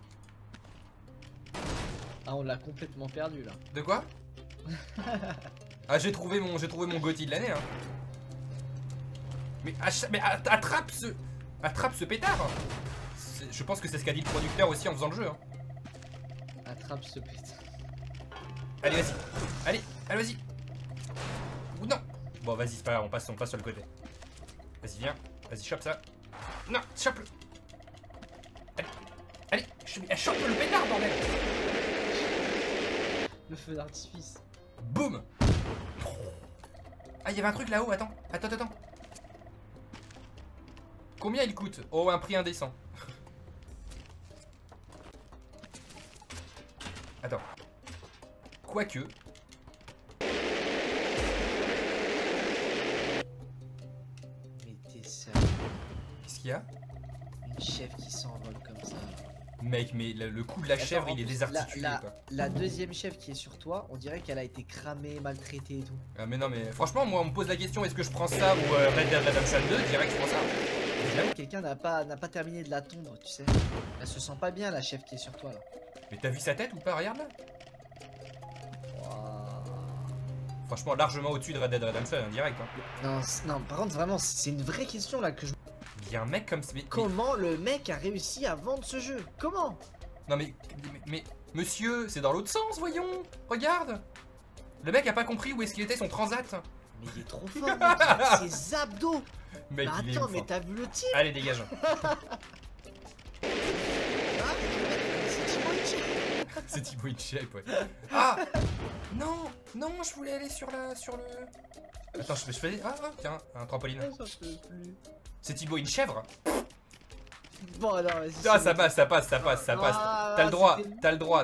Ah, on l'a complètement perdu là. De quoi? Ah, j'ai trouvé mon GOTY de l'année, hein. Mais, attrape ce pétard. Je pense que c'est ce qu'a dit le producteur aussi en faisant le jeu, hein. Attrape ce pétard. Allez, vas-y. Allez, vas-y. Ou non. Bon, vas-y, c'est pas grave, on passe sur le côté. Vas-y, viens. Vas-y, chope ça. Non, chope-le. Allez, chope le pétard, bordel. Le feu d'artifice. Boum. Ah, il y avait un truc là-haut, attends. Combien il coûte? Oh, un prix indécent. Attends. Quoique. Mais t'es sérieux? Qu'est-ce qu'il y a? Une chèvre qui s'envole comme ça. Mec, mais le coup de la chèvre, il est désarticulé, quoi. La deuxième chèvre qui est sur toi, on dirait qu'elle a été cramée, maltraitée et tout. Ah, mais non, mais franchement, moi, on me pose la question, est-ce que je prends ça ou Red Dead Redemption 2? Direct, je prends ça. Là, quelqu'un n'a pas terminé de la tondre, tu sais. Elle se sent pas bien, la chèvre qui est sur toi, là. Mais t'as vu sa tête ou pas? Regarde là. Waouh. Franchement, largement au-dessus de Red Dead Redemption, hein, direct. Hein. Non, par contre, vraiment, c'est une vraie question, là, que je... Il y a un mec comme ça. Comment le mec a réussi à vendre ce jeu? Comment? Non, mais monsieur, c'est dans l'autre sens, voyons. Regarde. Le mec a pas compris où est-ce qu'il était son transat. Mais il est trop fort, mec, il a ses abdos. Mec, Mais il est attends, ouf, mais hein. t'as vu le tir? Allez, dégage. Ah, c'est Thibaut Inchep. C'est Thibaut Inchep, ouais. Ah non, je voulais aller sur le... Attends, je fais... Ah, tiens, un trampoline. Ça peut plus. C'est Thibaut une chèvre? Bon, non, vas-y. Ah, ça passe. Ah, T'as le droit. c'était- T'as le droit.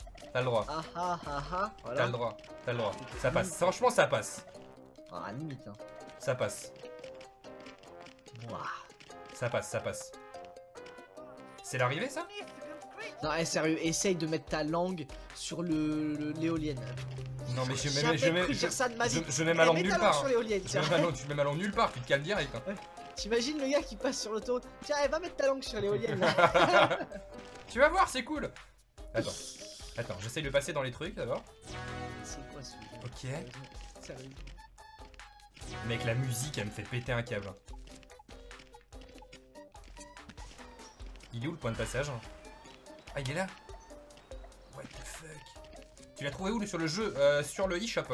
Voilà. T'as le droit. Ça passe. Franchement, ça passe. Ah, limite, hein. Ça passe. Ouah. Ça passe. C'est l'arrivée, ça? Non, sérieux, essaye de mettre ta langue sur l'éolienne. Non, mais Jamais cru dire ça de ma vie. je mets ma langue Mets nulle ta part. sur Hein. l'éolienne, Tu tiens. mets ma langue nulle part, tu te calmes direct. Hein. T'imagines le gars qui passe sur l'autoroute. Tiens, va mettre ta langue sur l'éolienne là. Tu vas voir, c'est cool. Attends, j'essaye de passer dans les trucs d'abord. C'est quoi ce jeu? Ok. Sérieux. Mec, la musique, elle me fait péter un câble. Il est où le point de passage? Ah, il est là? What the fuck? Tu l'as trouvé où sur le jeu? Sur le eShop.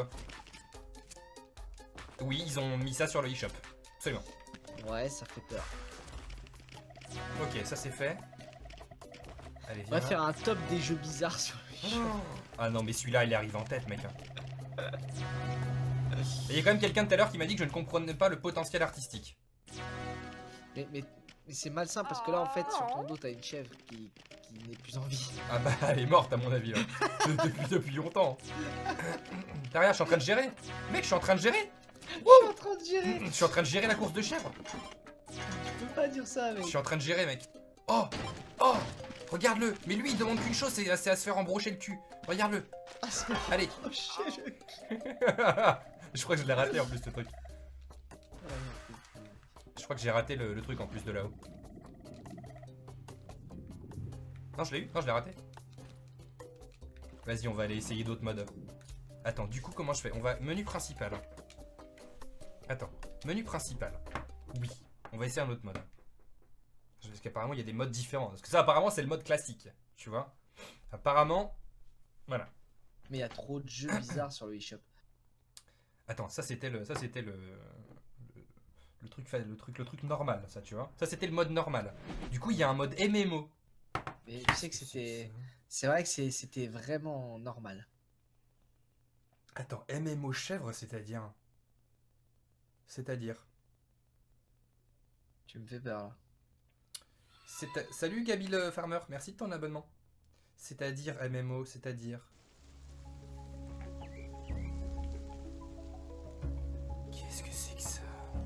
Oui, ils ont mis ça sur le eShop. Absolument. Ouais, ça fait peur. Ok, ça c'est fait. Allez, On viens. va faire un top des jeux bizarres sur le eShop. Ah non, mais celui-là, il arrive en tête, mec. Il y a quand même quelqu'un tout à l'heure qui m'a dit que je ne comprenais pas le potentiel artistique. Mais c'est malsain parce que là, en fait, sur ton dos, t'as une chèvre qui n'est plus en vie. Ah bah, elle est morte, à mon avis. Là. depuis longtemps. T'as rien, je suis en train de gérer. Mec, je suis en train de gérer. Je suis en train de gérer. Je suis en train de gérer la course de chèvre. Tu peux pas dire ça, mec. Je suis en train de gérer, mec. Oh, oh, regarde-le. Mais lui, il demande qu'une chose, c'est à se faire embrocher le cul. Regarde-le. Ah, Allez. oh, shit. Je crois que je l'ai raté en plus, ce truc. Je crois que j'ai raté le truc en plus de là-haut. Non, je l'ai eu. Non, je l'ai raté. Vas-y, on va aller essayer d'autres modes. Attends, du coup, comment je fais? On va... Menu principal. Attends. Menu principal. Oui. On va essayer un autre mode. Parce qu'apparemment, il y a des modes différents. Parce que ça, apparemment, c'est le mode classique. Tu vois? Apparemment... Voilà. Mais il y a trop de jeux bizarres sur le eShop. Attends, ça c'était le truc normal, ça, tu vois. Ça c'était le mode normal. Du coup, il y a un mode MMO. Mais tu sais que c'était... C'est vrai que c'était vraiment normal. Attends, MMO chèvre, c'est-à-dire... C'est-à-dire... Tu me fais peur, là. Salut Gabi le Farmer, merci de ton abonnement. C'est-à-dire MMO, c'est-à-dire... Qu'est-ce que c'est que ça?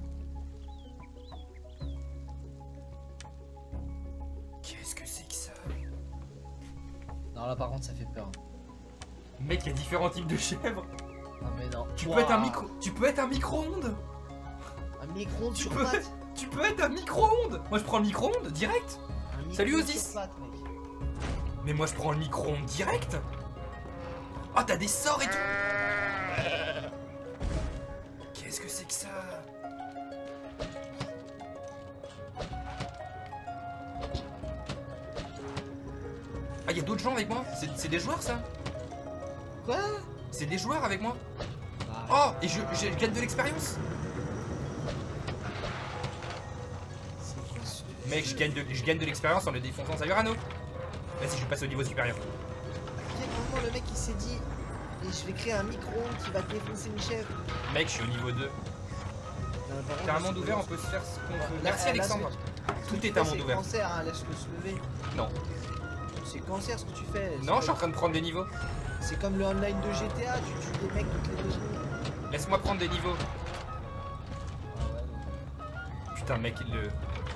Qu'est-ce que c'est que ça? Non, là, par contre, ça fait peur. Mec, il y a différents types de chèvres. Non, mais non. Tu peux être un micro... Tu peux être un micro-ondes. Un micro-ondes sur peux- pattes. Tu peux être un micro-ondes. Moi, je prends le micro-ondes direct. Un Salut, micro-ondes Osis. sur pattes, mec. Mais moi, je prends le micro-ondes direct. Oh, t'as des sorts et tout. Qu'est-ce que c'est que ça? Ah, il y a d'autres gens avec moi? C'est des joueurs, ça? Quoi? C'est des joueurs avec moi? Ah, Oh, et je gagne de l'expérience. c'est quoi ce- Mec, je gagne de l'expérience en le défonçant. Salut Rano. Vas-y, je passe au niveau supérieur. À quel moment le mec il s'est dit et je vais créer un micro-ondes qui va défoncer une chèvre? Mec, je suis au niveau 2. Non, mais par T'as un contre, monde c'est ouvert, on quoi, peut se faire ce qu'on Là, veut. Merci là, Alexandre. ce Tout que est tu un fais, monde c'est ouvert. cancer, hein, laisse-le se lever. Non. C'est cancer ce que tu fais. Non, je suis en train de prendre des niveaux. C'est comme le online de GTA, tu tues des mecs toutes les 2 secondes. Laisse-moi prendre des niveaux. Ah ouais. Putain, mec, le...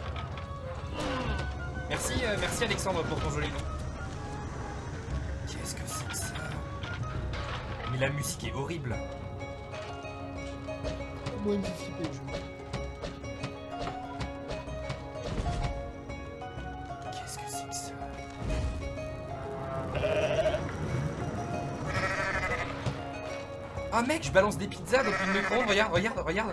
Merci, merci Alexandre pour ton joli nom. Qu'est-ce que c'est que ça? Mais la musique est horrible. Moi il me fait flipper le jeu. Qu'est-ce que c'est que ça? Ah mec, je balance des pizzas dans une micro-ondes, regarde, regarde, regarde.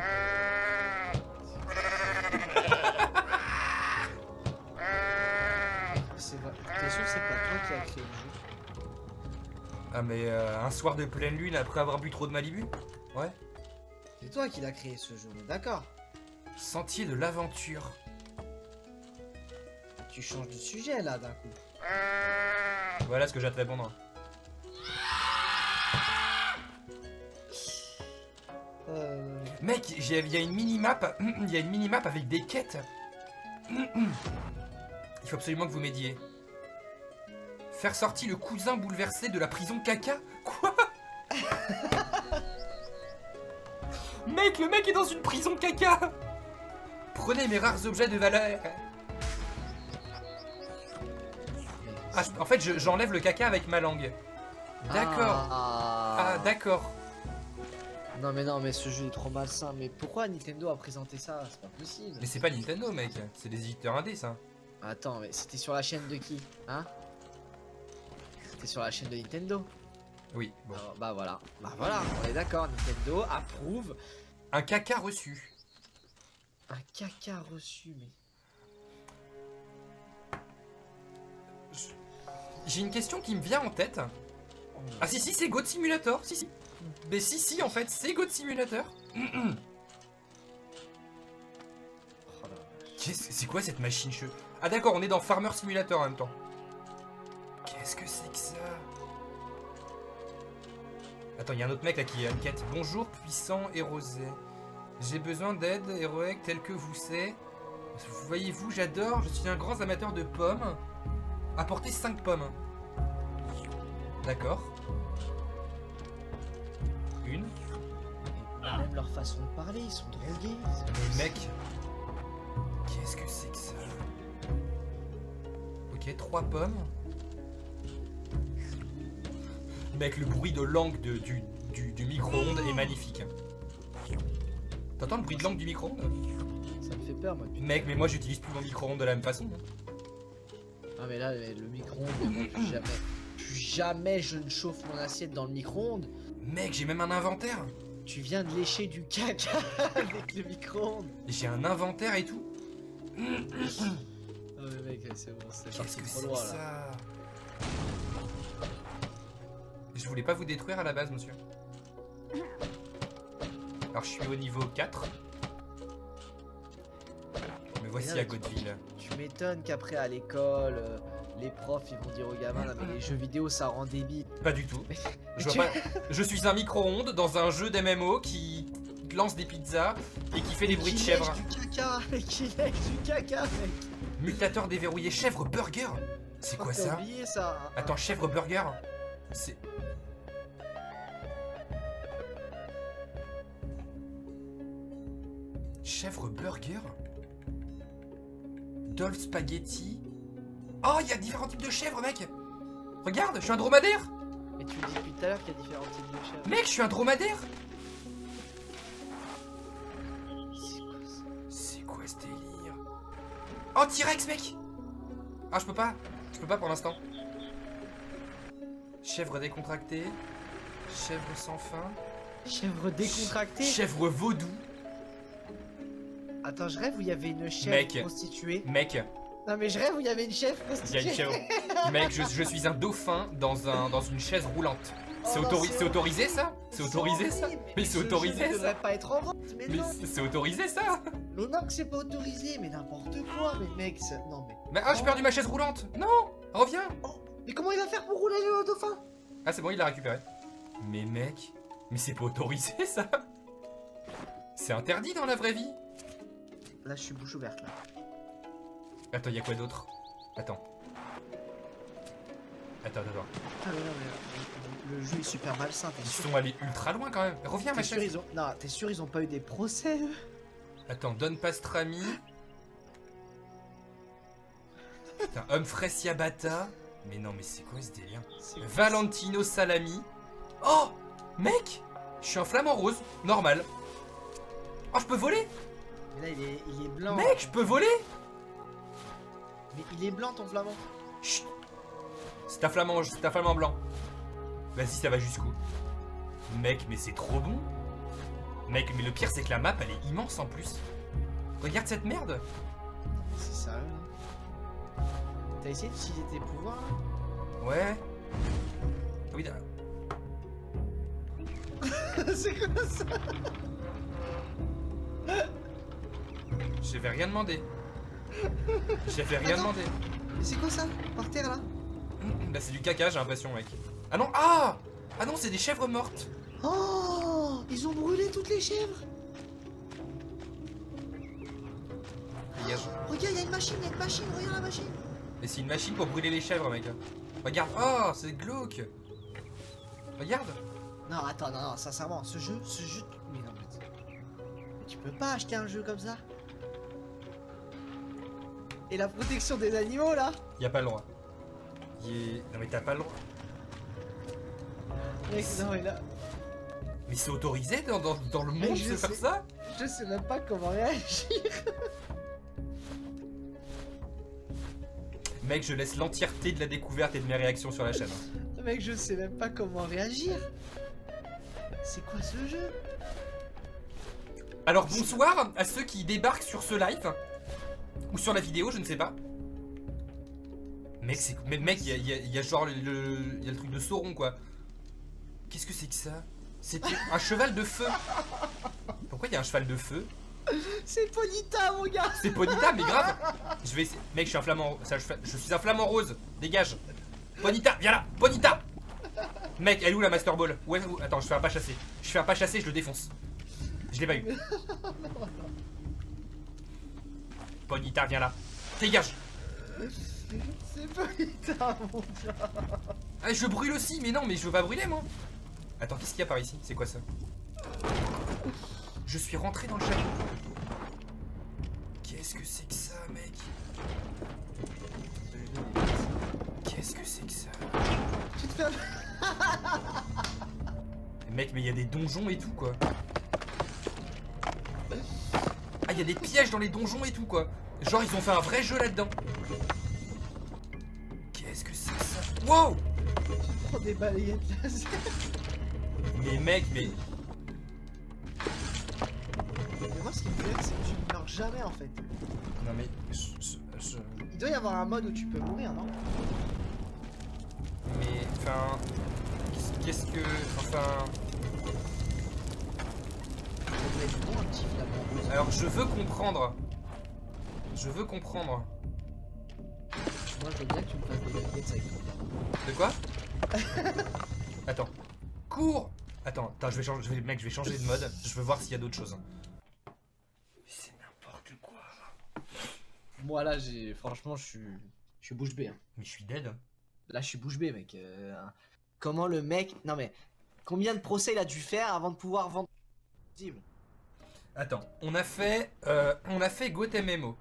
C'est vrai. T'es sûr que c'est pas toi qui as créé le jeu? Ah mais un soir de pleine lune après avoir bu trop de Malibu? Ouais. C'est toi qui l'as créé ce jeu, on est d'accord? Sentier de l'aventure. Tu changes de sujet là d'un coup. Voilà ce que j'ai à te répondre. Mec, il y a une mini-map. Il y a une mini-map avec des quêtes. Il faut absolument que vous m'aidiez. Faire sortir le cousin bouleversé de la prison caca? Quoi? Mec, le mec est dans une prison caca. Prenez mes rares objets de valeur. Ah, en fait, j'enlève le caca avec ma langue. D'accord. Ah, d'accord. Non mais ce jeu est trop malsain. Mais pourquoi Nintendo a présenté ça? C'est pas possible. Mais c'est pas Nintendo, mec. C'est des éditeurs indés, ça. Attends, mais c'était sur la chaîne de qui? Hein? C'était sur la chaîne de Nintendo. Oui, bon. Alors, bah voilà, on est d'accord, Nintendo approuve Un caca reçu. un caca reçu, mais... j'ai une question qui me vient en tête. Ah si, c'est Goat Simulator. Si. Mais si, en fait, c'est Goat Simulator. C'est quoi cette machine cheveux? Ah d'accord, on est dans Farmer Simulator en même temps. Qu'est-ce que c'est que ça? Attends, il y a un autre mec là qui a une quête. Bonjour puissant et rosé. J'ai besoin d'aide héroïque tel que vous c'est. Voyez-vous, j'adore, je suis un grand amateur de pommes. Apportez 5 pommes. D'accord. Une. Même leur façon de parler, ils sont drogués. Mais mec, qu'est-ce que c'est que ça? Ok, 3 pommes. Mec, le bruit de langue du micro-ondes est magnifique. T'entends le bruit de langue du micro-ondes? Ça me fait peur, moi. Putain. Mec, mais moi j'utilise plus mon micro-ondes de la même façon. Ah mais là, le micro-ondes, moi, plus jamais je ne chauffe mon assiette dans le micro-ondes. Mec, j'ai même un inventaire. Tu viens de lécher du caca avec le micro-ondes. J'ai un inventaire et tout. Ah mais mec, c'est bon, c'est parti Qu'est-ce que trop c'est loin que là. ça? Je voulais pas vous détruire à la base, monsieur. Alors je suis au niveau 4. Me voici là, à Godville. Tu m'étonnes qu'après à l'école, les profs ils vont dire aux gamins, non mais les jeux vidéo ça rend débile. Pas du tout. Je suis un micro-ondes dans un jeu d'MMO qui lance des pizzas et qui fait des bruits de chèvre. Qui lèche du caca, mec. Mutateur déverrouillé chèvre burger. C'est quoi T'as ça? oublié ça. Attends, chèvre burger. C'est... Chèvre burger? Dolph spaghetti? Oh, il y a différents types de chèvres, mec! Regarde, je suis un dromadaire! Mais tu me dis depuis tout à l'heure qu'il y a différents types de chèvres. Mec, je suis un dromadaire! C'est quoi ça? C'est quoi ce délire? Oh, T-Rex, mec! Ah, je peux pas pour l'instant. Chèvre décontractée. Chèvre sans fin. Chèvre décontractée? Chèvre vaudou. Attends, je rêve où il y avait une chèvre Mec. prostituée. Mec, Non mais je rêve où il y avait une chèvre il y a prostituée. une chèvre. Mec, je suis un dauphin dans une chaise roulante. C'est Oh non, c'est autorisé ça? C'est autorisé ça? horrible, Mais c'est ce autorisé jeu ne ça? devrait pas être en vente, mais Mais non. c'est autorisé ça? Mais non que c'est pas autorisé, mais n'importe quoi, mais mec, non mais... Mais ah, j'ai perdu ma chaise roulante! Non! Reviens! Oh, mais comment il va faire pour rouler le dauphin? Ah, c'est bon, il l'a récupéré. Mais mec, mais c'est pas autorisé ça? C'est interdit dans la vraie vie? Là je suis bouche ouverte là. Attends, y a quoi d'autre? Attends. Putain, Ah mais non mais le jeu est super malsain, t'es Ils sûr? sont allés ultra loin quand même. Reviens, ma T'es sûr chaise. ils ont... Non, t'es sûr ils ont pas eu des procès eux? Attends, Don Pastrami. Putain, Humphrey Ciabatta. Mais non, mais c'est quoi ce délire? C'est quoi, Valentino Salami. Oh! Mec! Je suis un flamant rose, normal. Oh, je peux voler? Mais là il est blanc. Mec, je peux voler? Mais il est blanc ton flamand. Chut. C'est un flamand blanc. Vas-y, ça va jusqu'où? Mec, mais c'est trop bon. Mec, mais le pire c'est que la map elle est immense en plus. Regarde cette merde. C'est sérieux hein? T'as essayé d'utiliser tes pouvoirs là? Ouais. Oui, C'est quoi ça? j'avais rien demandé. J'avais rien Attends. demandé. Mais c'est quoi ça? Par terre là? Bah c'est du caca j'ai l'impression mec. Ah non, ah! Ah non, c'est des chèvres mortes. Oh! Ils ont brûlé toutes les chèvres! Dégage. Regarde, il y a une machine, regarde la machine! Mais c'est une machine pour brûler les chèvres mec. Regarde, oh c'est glauque. Regarde. Non, attends, non, sincèrement, ce jeu. Mais non, mais tu peux pas acheter un jeu comme ça? Et la protection des animaux là? Y a pas le droit. Non mais t'as pas le droit. Mec, non, mais là, Mais c'est autorisé dans le Mais monde je de faire sais. ça? je sais même pas comment réagir. Mec, je laisse l'entièreté de la découverte et de mes réactions sur la chaîne. Mec, je sais même pas comment réagir. C'est quoi ce jeu? Alors bonsoir à ceux qui débarquent sur ce live. Ou sur la vidéo, je ne sais pas. Mec, mais mec, il y a genre il y a le truc de Sauron quoi. Qu'est-ce que c'est que ça? C'est un cheval de feu. Pourquoi il y a un cheval de feu? C'est Ponita, mon gars. C'est Ponita, mais grave. Je vais essayer. Mec, je suis un flamant. Je suis un flamant rose. Dégage. Ponita, viens là. Ponita. Mec, elle est où la Master Ball? Ouais, attends, je fais un pas chassé. Je fais un pas chassé, je le défonce. Je l'ai pas eu. Ponita, viens là. Dégage. C'est Ponita, mon gars. Ah, je brûle aussi, mais non, mais je veux pas brûler moi. Attends, qu'est-ce qu'il y a par ici? C'est quoi ça? Je suis rentré dans le château. Qu'est-ce que c'est que ça, mec? Qu'est-ce que c'est que ça? Tu te fais... Mec, mais il y a des donjons et tout, quoi. Ah, il y a des pièges dans les donjons et tout, quoi. Genre, ils ont fait un vrai jeu là-dedans. Qu'est-ce que c'est que ça? Wow! Tu te prends des balayettes laser. Mais mec, mais... Mais moi, ce qui me fait, c'est que tu ne meurs jamais, en fait. Non, mais... Il doit y avoir un mode où tu peux mourir, non? Mais, enfin... Qu'est-ce que... Enfin... Ça doit être bon, un petit flamant rose. Alors, je veux comprendre. Je veux comprendre. Moi, je veux bien que tu me fasses des baguettes avec ton père. De quoi? Attends. Cours! Attends, je vais changer, mec, je vais changer de mode. Je veux voir s'il y a d'autres choses. Mais c'est n'importe quoi. Moi, là, franchement, je suis bouche bée. Hein. Mais je suis dead. Là, je suis bouche bée, mec. Comment le mec... Non, mais... Combien de procès il a dû faire avant de pouvoir vendre... Attends, on a fait Goat MMO.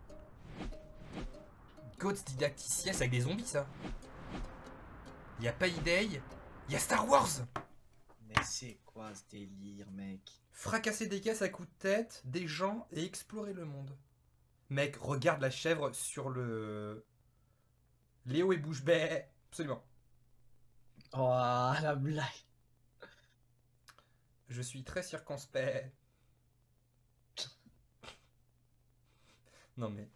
Goat Didacticiel, c'est avec des zombies, ça. Il y a Payday. Il y a Star Wars. Mais c'est quoi ce délire, mec? Fracasser des caisses à coups de tête, des gens et explorer le monde. Mec, regarde la chèvre sur le... Léo et bouche bée. Absolument. Oh, la blague. Je suis très circonspect. Non mais...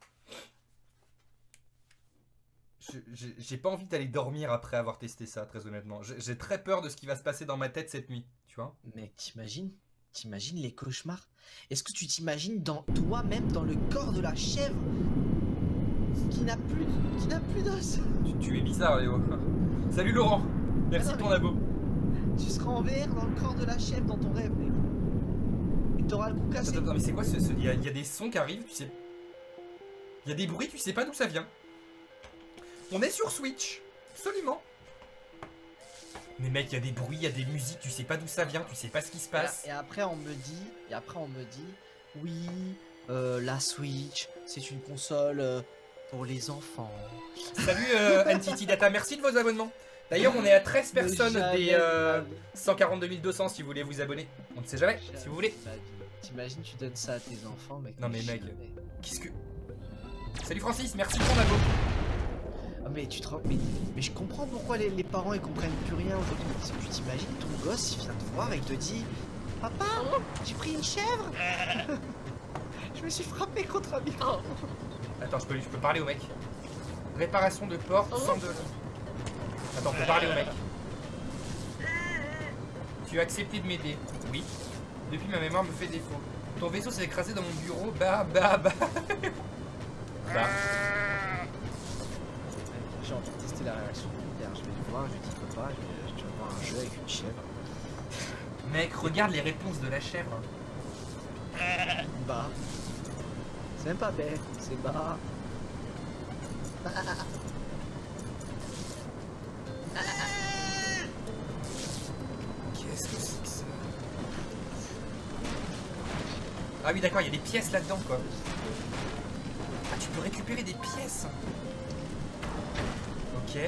J'ai pas envie d'aller dormir après avoir testé ça, très honnêtement. J'ai très peur de ce qui va se passer dans ma tête cette nuit, tu vois. Mec, t'imagines les cauchemars? Est-ce que tu t'imagines dans toi-même, dans le corps de la chèvre qui n'a plus d'os? Tu es bizarre, Léo. Salut Laurent. Merci de ton abo. Tu seras en VR dans le corps de la chèvre dans ton rêve, mec. Et t'auras le cou cassé. Attends, mais c'est quoi il y a des sons qui arrivent, tu sais. Il y a des bruits, tu sais pas d'où ça vient. On est sur Switch. Absolument. Mais mec, il y a des bruits, il y a des musiques, tu sais pas d'où ça vient, tu sais pas ce qui se passe. Et après on me dit, oui, la Switch, c'est une console pour les enfants. Salut NTT Data, merci de vos abonnements. D'ailleurs, on est à 13 personnes des 142 200 si vous voulez vous abonner. On ne sait jamais, si vous voulez. T'imagines, tu donnes ça à tes enfants, mec. Non mais mec, qu'est-ce que... Salut Francis, merci de ton abo. Ah mais tu te rends... mais je comprends pourquoi les parents ils comprennent plus rien aujourd'hui. Tu t'imagines, ton gosse il vient te voir et il te dit: papa, j'ai pris une chèvre. Je me suis frappé contre un micro. Attends, je peux parler au mec. Réparation de porte, sans de... Attends, je peux parler au mec. Tu as accepté de m'aider? Oui. Depuis ma mémoire me fait défaut. Ton vaisseau s'est écrasé dans mon bureau. Bah. J'ai envie de tester la réaction de mon père. Je vais le voir, je lui dis: papa, je vais voir un jeu avec une chèvre. Mec, regarde les réponses de la chèvre. Bah. C'est même pas bête, c'est bah. Qu'est-ce que c'est que ça? Ah oui d'accord, il y a des pièces là-dedans quoi. Ah, tu peux récupérer des pièces. Ok.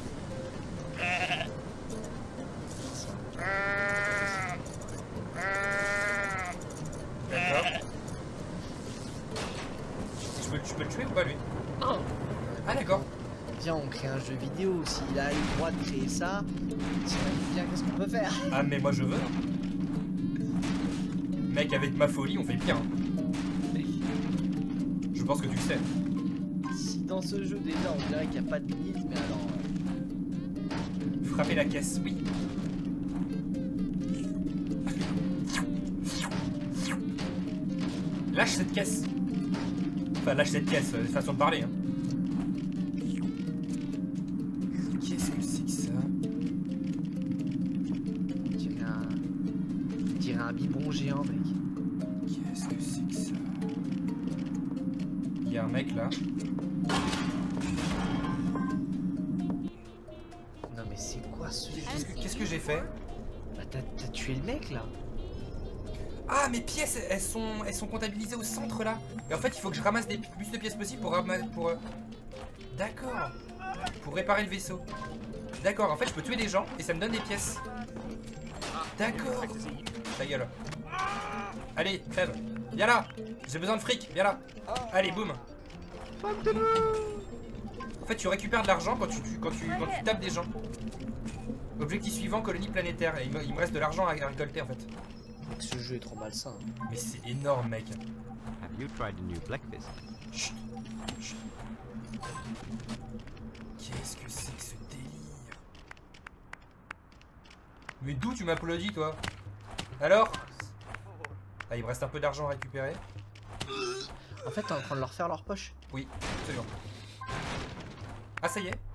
D'accord. Je peux le tuer ou pas lui? Ah d'accord. Viens, on crée un jeu vidéo. S'il a eu le droit de créer ça, t'imagines bien qu'est-ce qu'on peut faire. Ah mais moi je veux. Mec, avec ma folie on fait bien. Je pense que tu le sais. Si dans ce jeu déjà on dirait qu'il n'y a pas de limite, mais alors frapper la caisse, oui. Lâche cette caisse. Enfin, lâche cette caisse, façon de parler. Hein. Qu'est-ce que c'est que ça? On dirait un biberon géant, mec. Qu'est-ce que c'est que ça? Il y a un mec là. Non mais c'est quoi ce jeu? Qu'est-ce que j'ai fait? Bah t'as tué le mec là? Ah, mes pièces, elles sont comptabilisées au centre là. Et en fait, il faut que je ramasse plus de pièces possibles pour D'accord. Pour réparer le vaisseau. D'accord, en fait, je peux tuer des gens et ça me donne des pièces. D'accord. Ta gueule. Allez, crève. Viens là. J'ai besoin de fric. Viens là. Allez, boum. En fait, tu récupères de l'argent quand tu tapes des gens. Objectif suivant, colonie planétaire. Et il me reste de l'argent à récolter en fait. Ce jeu est trop malsain. Mais c'est énorme, mec. Have you tried the new Blackfist? Chut. Chut. Qu'est-ce que c'est que ce délire? Mais d'où tu m'applaudis, toi? Alors? Ah, il me reste un peu d'argent à récupérer. En fait, t'es en train de leur faire leur poche. Oui, absolument. Ah, ça y est.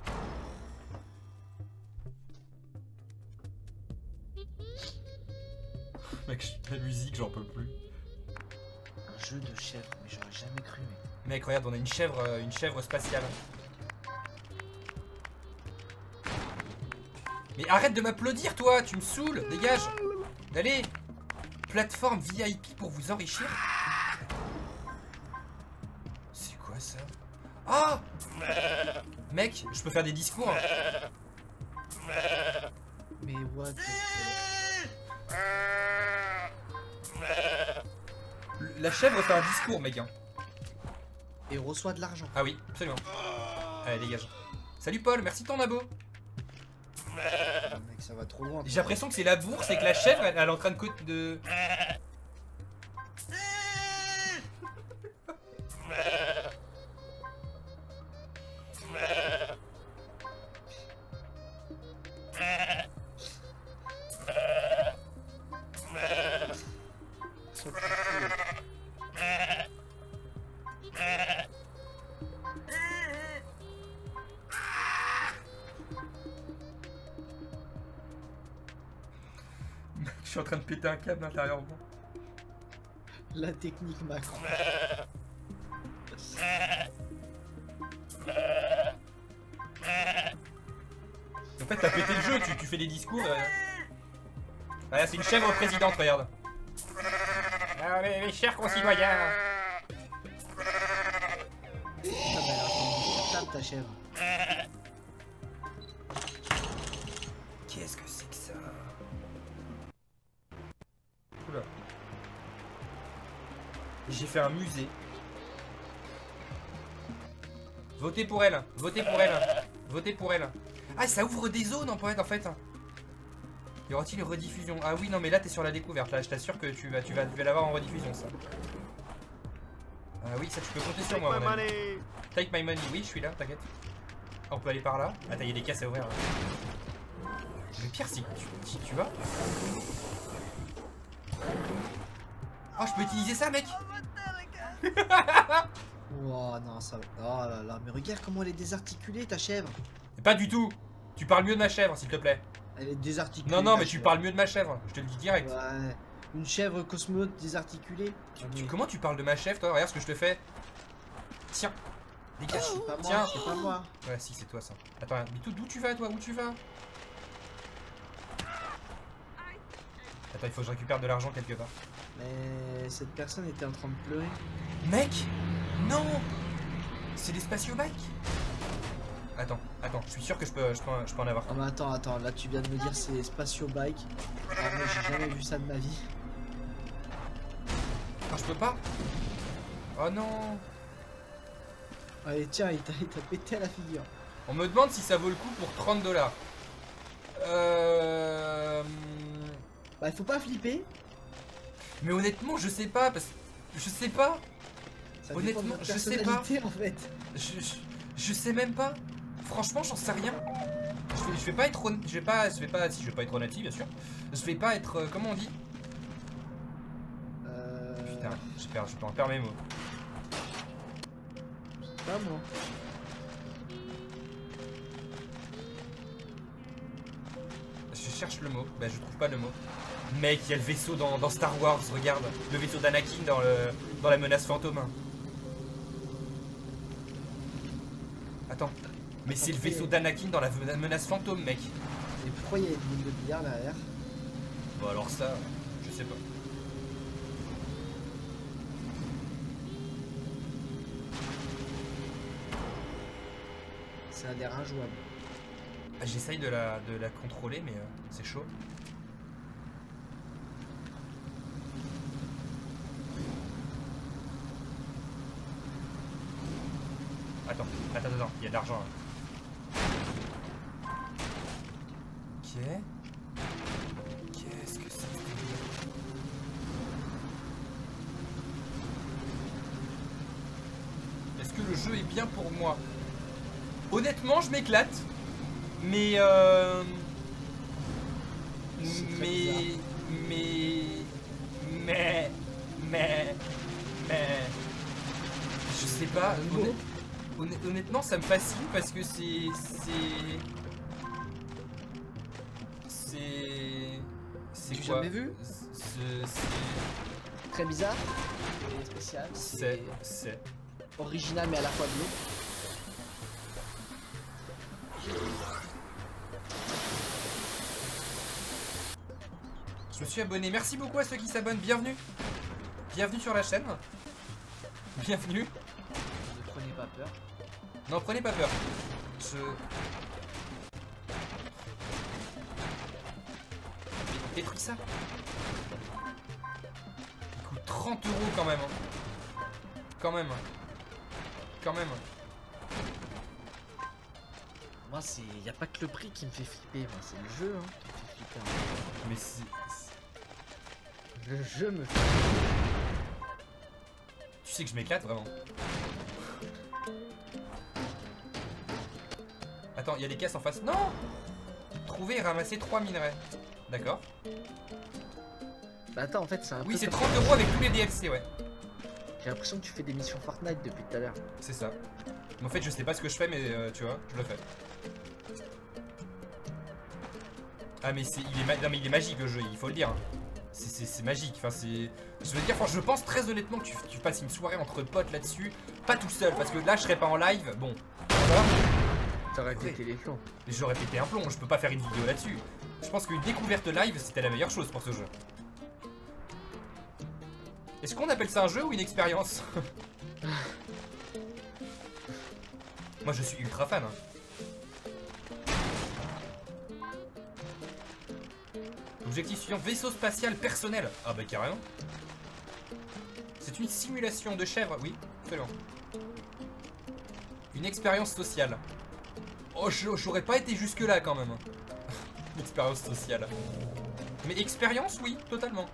Mec, la musique, j'en peux plus. Un jeu de chèvre, mais j'aurais jamais cru, mec. Mec, regarde, on a une chèvre spatiale. Mais arrête de m'applaudir, toi, tu me saoules, dégage. Allez, plateforme VIP pour vous enrichir. C'est quoi ça? Ah, mec, je peux faire des discours. Mais what the... La chèvre fait un discours, mec. Hein. Et reçoit de l'argent. Ah oui, absolument. Allez, dégage. Salut Paul, merci de ton abo. Mec, ça va trop loin. J'ai l'impression que c'est la bourse et que la chèvre, elle est en train de... Je suis en train de péter un câble intérieurement. La technique Macron. En fait, t'as pété le jeu, tu fais des discours. Ah, c'est une chèvre présidente, regarde. Ah, mes chers concitoyens. Tape ta chèvre. Qu'est-ce que c'est que ça? Oula. J'ai fait un musée. Votez pour elle, votez pour elle, votez pour elle. Ah, ça ouvre des zones en fait. Y aura-t-il une rediffusion? Ah oui, non, mais là t'es sur la découverte. Là, je t'assure que tu vas l'avoir en rediffusion, ça. Ah oui, ça tu peux compter sur moi. Take my money. Oui, je suis là, t'inquiète. Ah, on peut aller par là. Attends, il y a des caisses à ouvrir là. Le pire, c'est que tu vas. Oh, je peux utiliser ça, mec. Oh non, ça va. Oh là là, mais regarde comment elle est désarticulée, ta chèvre. Pas du tout. Tu parles mieux de ma chèvre, s'il te plaît. Elle est désarticulée. Non, ta mais tu chèvre. parles mieux de ma chèvre. Je te le dis direct. Ouais. Une chèvre cosmonaute désarticulée. Comment tu parles de ma chèvre, toi? Regarde ce que je te fais. Tiens. Dégage. C'est pas moi, Tiens. c'est pas moi. Ouais, si, c'est toi, ça. Attends, mais d'où tu vas, toi? Où tu vas? Attends, il faut que je récupère de l'argent quelque part. Mais cette personne était en train de pleurer. Mec! Non! C'est des spatio-bikes? Attends, je suis sûr que je peux en avoir. Ah mais attends, là tu viens de me dire c'est Spatio Bike. Ah mais j'ai jamais vu ça de ma vie. Ah, je peux pas? Oh non! Allez tiens, il t'a pété à la figure. On me demande si ça vaut le coup pour 30 $. Bah il faut pas flipper. Mais honnêtement, je sais pas, parce que... Je sais pas. Ça Honnêtement, dépend de notre je sais pas. personnalité, en fait. Je sais même pas. Franchement, j'en sais rien. Je vais pas être si je vais pas être honnête, bien sûr. Je vais pas être comment on dit? Putain, je perds mes mots. C'est pas moi. Je cherche le mot, bah je trouve pas le mot. Mec, il y a le vaisseau dans Star Wars, regarde. Le vaisseau d'Anakin dans la menace fantôme. Attends, mais c'est le vaisseau d'Anakin dans la menace fantôme, mec. Et pourquoi il y a une ligne de billard derrière? Bon alors ça, je sais pas. Ça a l'air injouable. Ah, j'essaye de la contrôler, mais c'est chaud. Attends, il y a de l'argent là. Ok. Qu'est-ce que c'est? Est-ce que le jeu est bien pour moi? Honnêtement, je m'éclate. Mais je sais pas. Honnêtement, ça me fascine parce que c'est quoi? Jamais vu? C'est Très bizarre. Et spécial. c'est Original mais à la fois bleu. Je me suis abonné. Merci beaucoup à ceux qui s'abonnent. Bienvenue. Bienvenue sur la chaîne. Bienvenue. Ne prenez pas peur. Non, prenez pas peur. Détruis ça. Il coûte 30 € quand même. Quand même. Moi, y a pas que le prix qui me fait flipper. Moi, c'est le jeu hein, qui me fait flipper. Hein. Mais Le jeu me fait. tu sais que je m'éclate vraiment. Attends, il y a des caisses en face. Non! Trouver et ramasser 3 minerais. D'accord. Bah attends, en fait, c'est un Oui, peu c'est comme- 30 € avec tous les DLC, ouais. J'ai l'impression que tu fais des missions Fortnite depuis tout à l'heure. C'est ça. Mais en fait, je sais pas ce que je fais, mais tu vois, je le fais. Ah, mais non, mais il est magique le jeu, il faut le dire. Hein. C'est magique. Enfin, c'est. Je veux dire, je pense très honnêtement que tu passes une soirée entre potes là-dessus. Pas tout seul, parce que là, je serais pas en live. Bon. Voilà. T'aurais pété les plombs. Mais j'aurais pété un plomb, je peux pas faire une vidéo là-dessus. Je pense qu'une découverte live, c'était la meilleure chose pour ce jeu. Est-ce qu'on appelle ça un jeu ou une expérience? Moi je suis ultra fan. Hein. Objectif suivant, vaisseau spatial personnel. Ah bah carrément. C'est une simulation de chèvre, oui, absolument. Une expérience sociale. Oh, j'aurais pas été jusque là quand même. Une expérience sociale. Mais expérience, oui, totalement.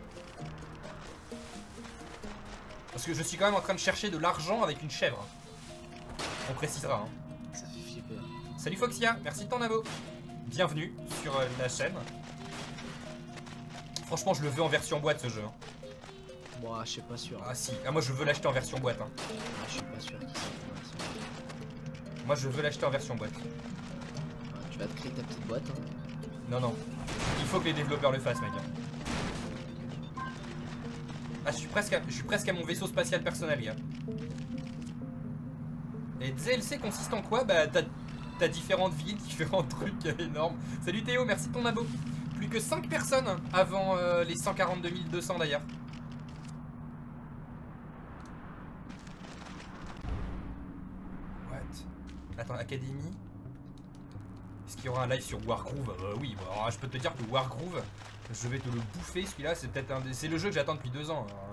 Parce que je suis quand même en train de chercher de l'argent avec une chèvre. On précisera. Hein. Ça fait flipper. Salut Foxia, merci de ton abo. Bienvenue sur la chaîne. Franchement, je le veux en version boîte ce jeu. Hein. Moi, je suis pas sûr. Ah si, moi je veux l'acheter en version boîte. Hein. Ah, je suis pas sûr qu'il soit. Moi je veux l'acheter en version boîte. Ah, tu vas te créer ta petite boîte. Hein. Non, non. Il faut que les développeurs le fassent, mec. Ah, je suis presque à mon vaisseau spatial personnel, gars. Et DLC consiste en quoi? Bah, t'as différentes villes, différents trucs énormes. Salut Théo, merci de ton abo. Plus que 5 personnes avant les 142 200 d'ailleurs. What? Attends, Académie. Est-ce qu'il y aura un live sur Wargroove? Oui, bah, alors, je peux te dire que Wargroove, je vais te le bouffer celui-là, c'est peut-être un des... C'est le jeu que j'attends depuis 2 ans. Alors,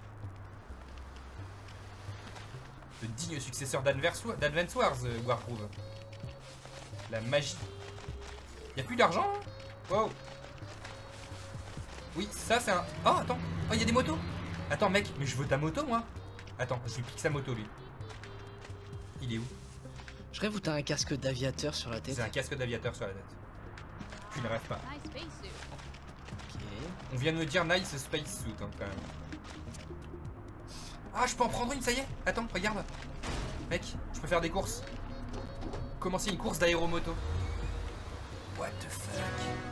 le digne successeur d'Advance Wars, Wargroove. La magie. Y'a plus d'argent hein? Wow. Oui, ça c'est un... Oh, attends. Oh, y'a des motos. Attends, mec, mais je veux ta moto, moi. Attends, je lui pique sa moto, lui. Il est où? Je rêve où t'as un casque d'aviateur sur la tête. C'est un casque d'aviateur sur la tête. Tu ne rêves pas. Nice spacesuit. Ok. On vient de me dire nice space suit hein, quand même. Ah, je peux en prendre une, ça y est. Attends, regarde. Mec, je peux faire des courses. Commencer une course d'aéromoto. What the fuck.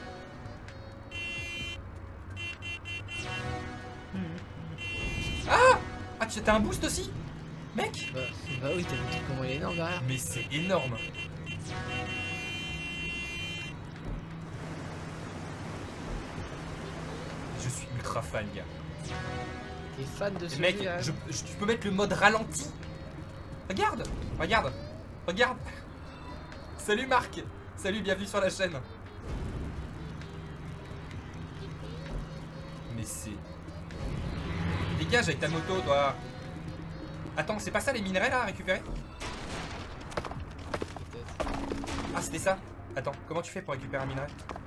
Ah! Ah, t'as un boost aussi? Mec! Bah oui, t'as vu comment il est énorme derrière. Mais c'est énorme. Je suis ultra fan, gars. T'es fan de ce Mec, jeu, là tu peux mettre le mode ralenti. Regarde, regarde, regarde. Salut Marc. Salut, bienvenue sur la chaîne. Mais c'est... Dégage avec ta moto, toi. Attends, c'est pas ça les minerais là à récupérer? Peut-être. Ah, c'était ça. Attends, comment tu fais pour récupérer un minerai?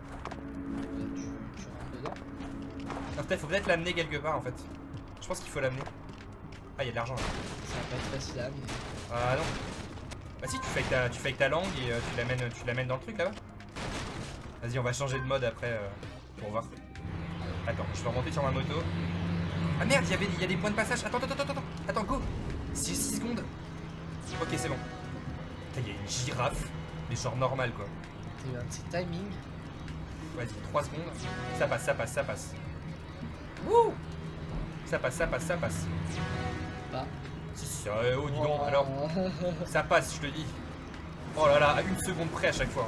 Tu rentres dedans. Non, peut-être, faut peut-être l'amener quelque part en fait. Je pense qu'il faut l'amener. Ah, il y a de l'argent là. Ça va pas être facile à amener. Ah non. Bah si, tu fais avec ta langue et tu l'amènes dans le truc là-bas. Vas-y, on va changer de mode après pour voir. Attends, je vais remonter sur ma moto. Ah merde, il y a des points de passage. Attends, go. 6 secondes. Ok, c'est bon. Putain, il y a une girafe, mais genre normal quoi. T'as eu un de ces timings. Vas-y, 3 secondes. Ça passe. Wouh. Ça passe. Bah. Si, oh, dis donc, alors. Ça passe, je te dis. Oh là là, à 1 seconde près à chaque fois.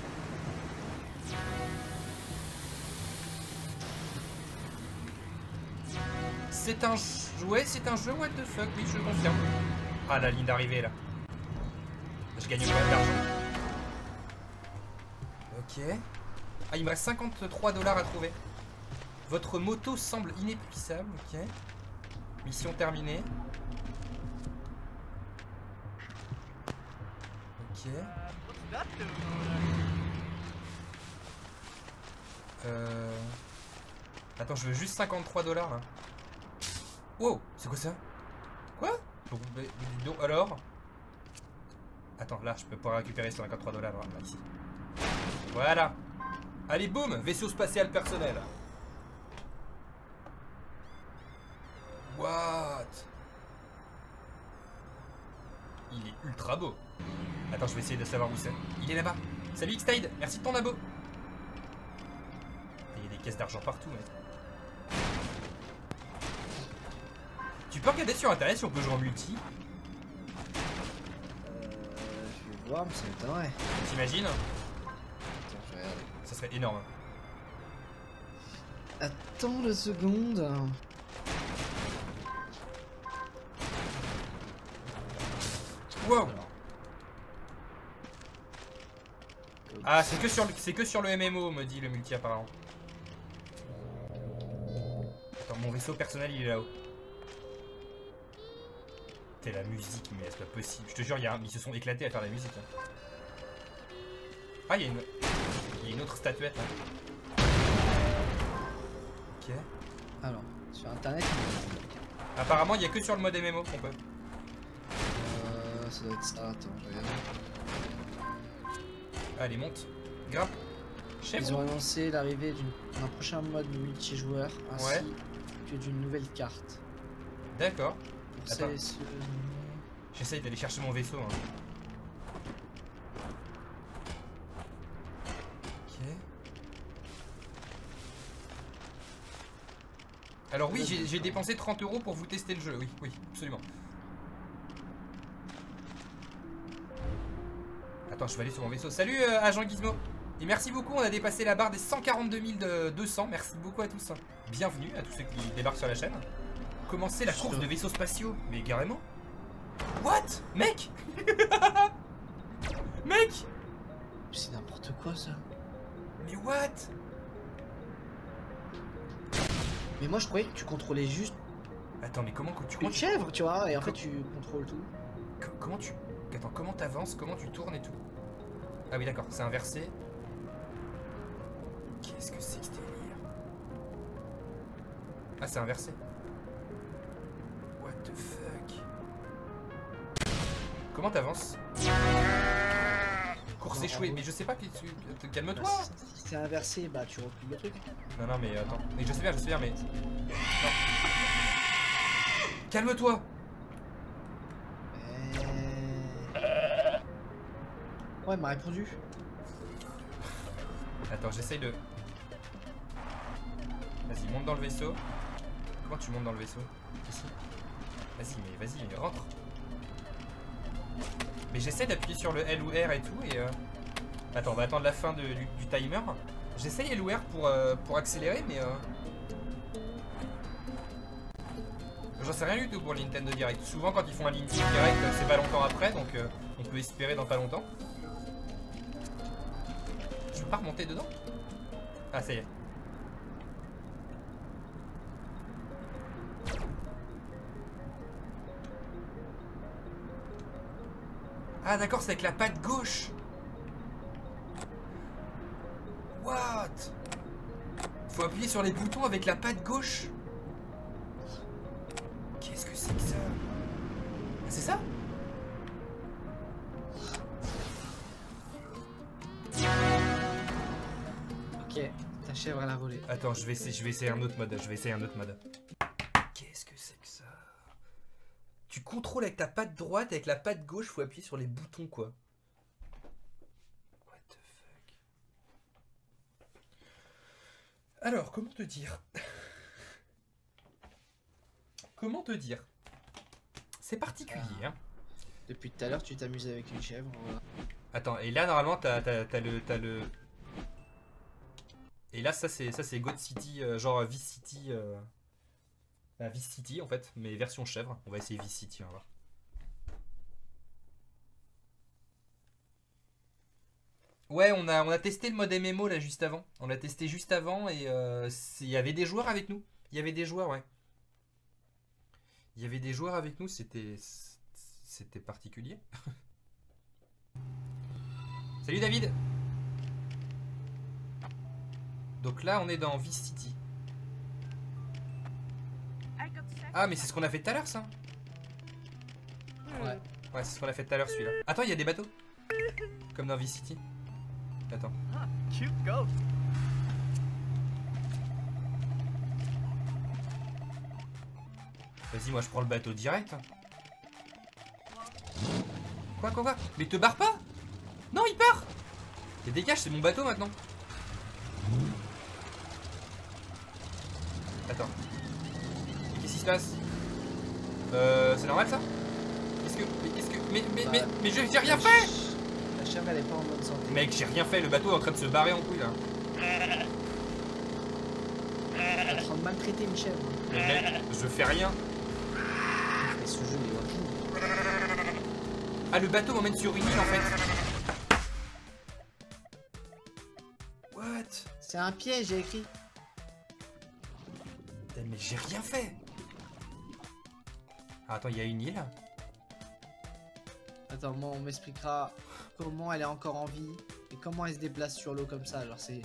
C'est un jeu, what the fuck, oui, je confirme. Ah, la ligne d'arrivée là. Je gagne pas d'argent. Ok. Ah, il me reste 53 $ à trouver. Votre moto semble inépuisable, ok. Mission terminée. Ok. Attends, je veux juste 53 $ là. Wow, c'est quoi ça? Quoi? Donc, alors? Attends, là, je peux pouvoir récupérer 53 $. Là, ici. Voilà. Allez, boum! Vaisseau spatial personnel. What? Il est ultra beau. Attends, je vais essayer de savoir où c'est. Il est là-bas. Salut X-Tide, merci de ton abo. Il y a des caisses d'argent partout, mec. Tu peux regarder sur internet si on peut jouer en multi. Je vais voir, mais ça m'étonnerait. T'imagines? Attends, je vais regarder. Ça serait énorme. Attends 2 secondes. Wow. Alors. Ah, c'est que sur le MMO, me dit le multi apparemment. Attends, mon vaisseau personnel il est là-haut. T'es la musique, mais c'est pas possible. Je te jure, ils se sont éclatés à faire la musique. Hein. Ah, il y a une autre statuette là. Ok. Alors, sur internet, Apparemment, il y a que sur le mode MMO qu'on peut. ça doit être ça. Attends, je regarde. Allez, monte. Grimpe. Ils ont annoncé l'arrivée d'un prochain mode multijoueur ainsi Ouais. que d'une nouvelle carte. D'accord. Pour Attends. ceux- J'essaye d'aller chercher mon vaisseau. Hein. Ok. Alors oui, j'ai dépensé 30 € pour vous tester le jeu. Oui, oui, absolument. Attends, je vais aller sur mon vaisseau. Salut agent Gizmo. Et merci beaucoup, on a dépassé la barre des 142 200. Merci beaucoup à tous. Bienvenue à tous ceux qui débarquent sur la chaîne. Commencez la course de vaisseaux spatiaux. Mais carrément. What? Mec. Mec. C'est n'importe quoi ça. Mais what? Mais moi je croyais que tu contrôlais juste Attends, mais comment une chèvre, tu vois, et en fait tu contrôles tout. Comment tu... Attends, comment t'avances, comment tu tournes et tout? Ah oui, d'accord, c'est inversé. Qu'est-ce que c'est que ce délire? Ah, c'est inversé. What the fuck? Comment t'avances? pour s'échouer. Mais je sais pas, calme-toi. Bah, si c'est inversé, bah tu recules le truc. Non, non, mais attends. Mais je sais bien, mais... Non. Calme-toi. Ouais, elle m'a répondu. Attends, j'essaye de... Vas-y, monte dans le vaisseau. Comment tu montes dans le vaisseau? Ici. Vas-y, mais rentre. Mais j'essaie d'appuyer sur le L ou R et tout et... Attends, on va attendre la fin du timer. J'essaye L ou R pour accélérer, mais... J'en sais rien du tout pour le Nintendo Direct. Souvent, quand ils font un Nintendo Direct, c'est pas longtemps après, donc on peut espérer dans pas longtemps. Je peux pas remonter dedans? Ah, ça y est. Ah d'accord, c'est avec la patte gauche. What? Faut appuyer sur les boutons avec la patte gauche. Qu'est-ce que c'est que ça? Ah, c'est ça? Ok, ta chèvre elle a volé. Attends, je vais essayer un autre mode. Qu'est-ce que c'est que ça? Tu contrôles avec ta patte droite, avec la patte gauche, faut appuyer sur les boutons quoi. What the fuck? Alors, comment te dire? Comment te dire? C'est particulier, hein. Depuis tout à l'heure, tu t'amuses avec une chèvre. Voilà. Attends, et là normalement t'as le... Et là ça c'est God City, genre Vice City... Vice City en fait, mais version chèvre. On va essayer Vice City, on va voir. Ouais, on a testé le mode MMO là juste avant. On l'a testé juste avant et il y avait des joueurs avec nous. Il y avait des joueurs, ouais. Il y avait des joueurs avec nous, c'était particulier. Salut David. Donc là on est dans Vice City. Ah mais c'est ce qu'on a fait tout à l'heure ça. Ouais. Ouais, c'est ce qu'on a fait tout à l'heure celui-là. Attends, il y a des bateaux. Comme dans Vice City. Attends. Cute goat. Vas-y, moi je prends le bateau direct. Quoi? Mais te barre pas. Non, il part. Et dégage, c'est mon bateau maintenant. Attends. Qu'est-ce qui se passe? C'est normal ça? Mais j'ai rien fait. La chèvre elle est pas en bonne santé. Mec, j'ai rien fait, le bateau est en train de se barrer en couille là. Elle est en train de maltraiter une chèvre. Mais mec, je fais rien. Et ce jeu est horrible. Ah, le bateau m'emmène sur une île en fait. What? C'est un piège, j'ai écrit. Putain, mais j'ai rien fait. Ah, attends, il y a une île. Attends, moi on m'expliquera comment elle est encore en vie et comment elle se déplace sur l'eau comme ça. Alors c'est...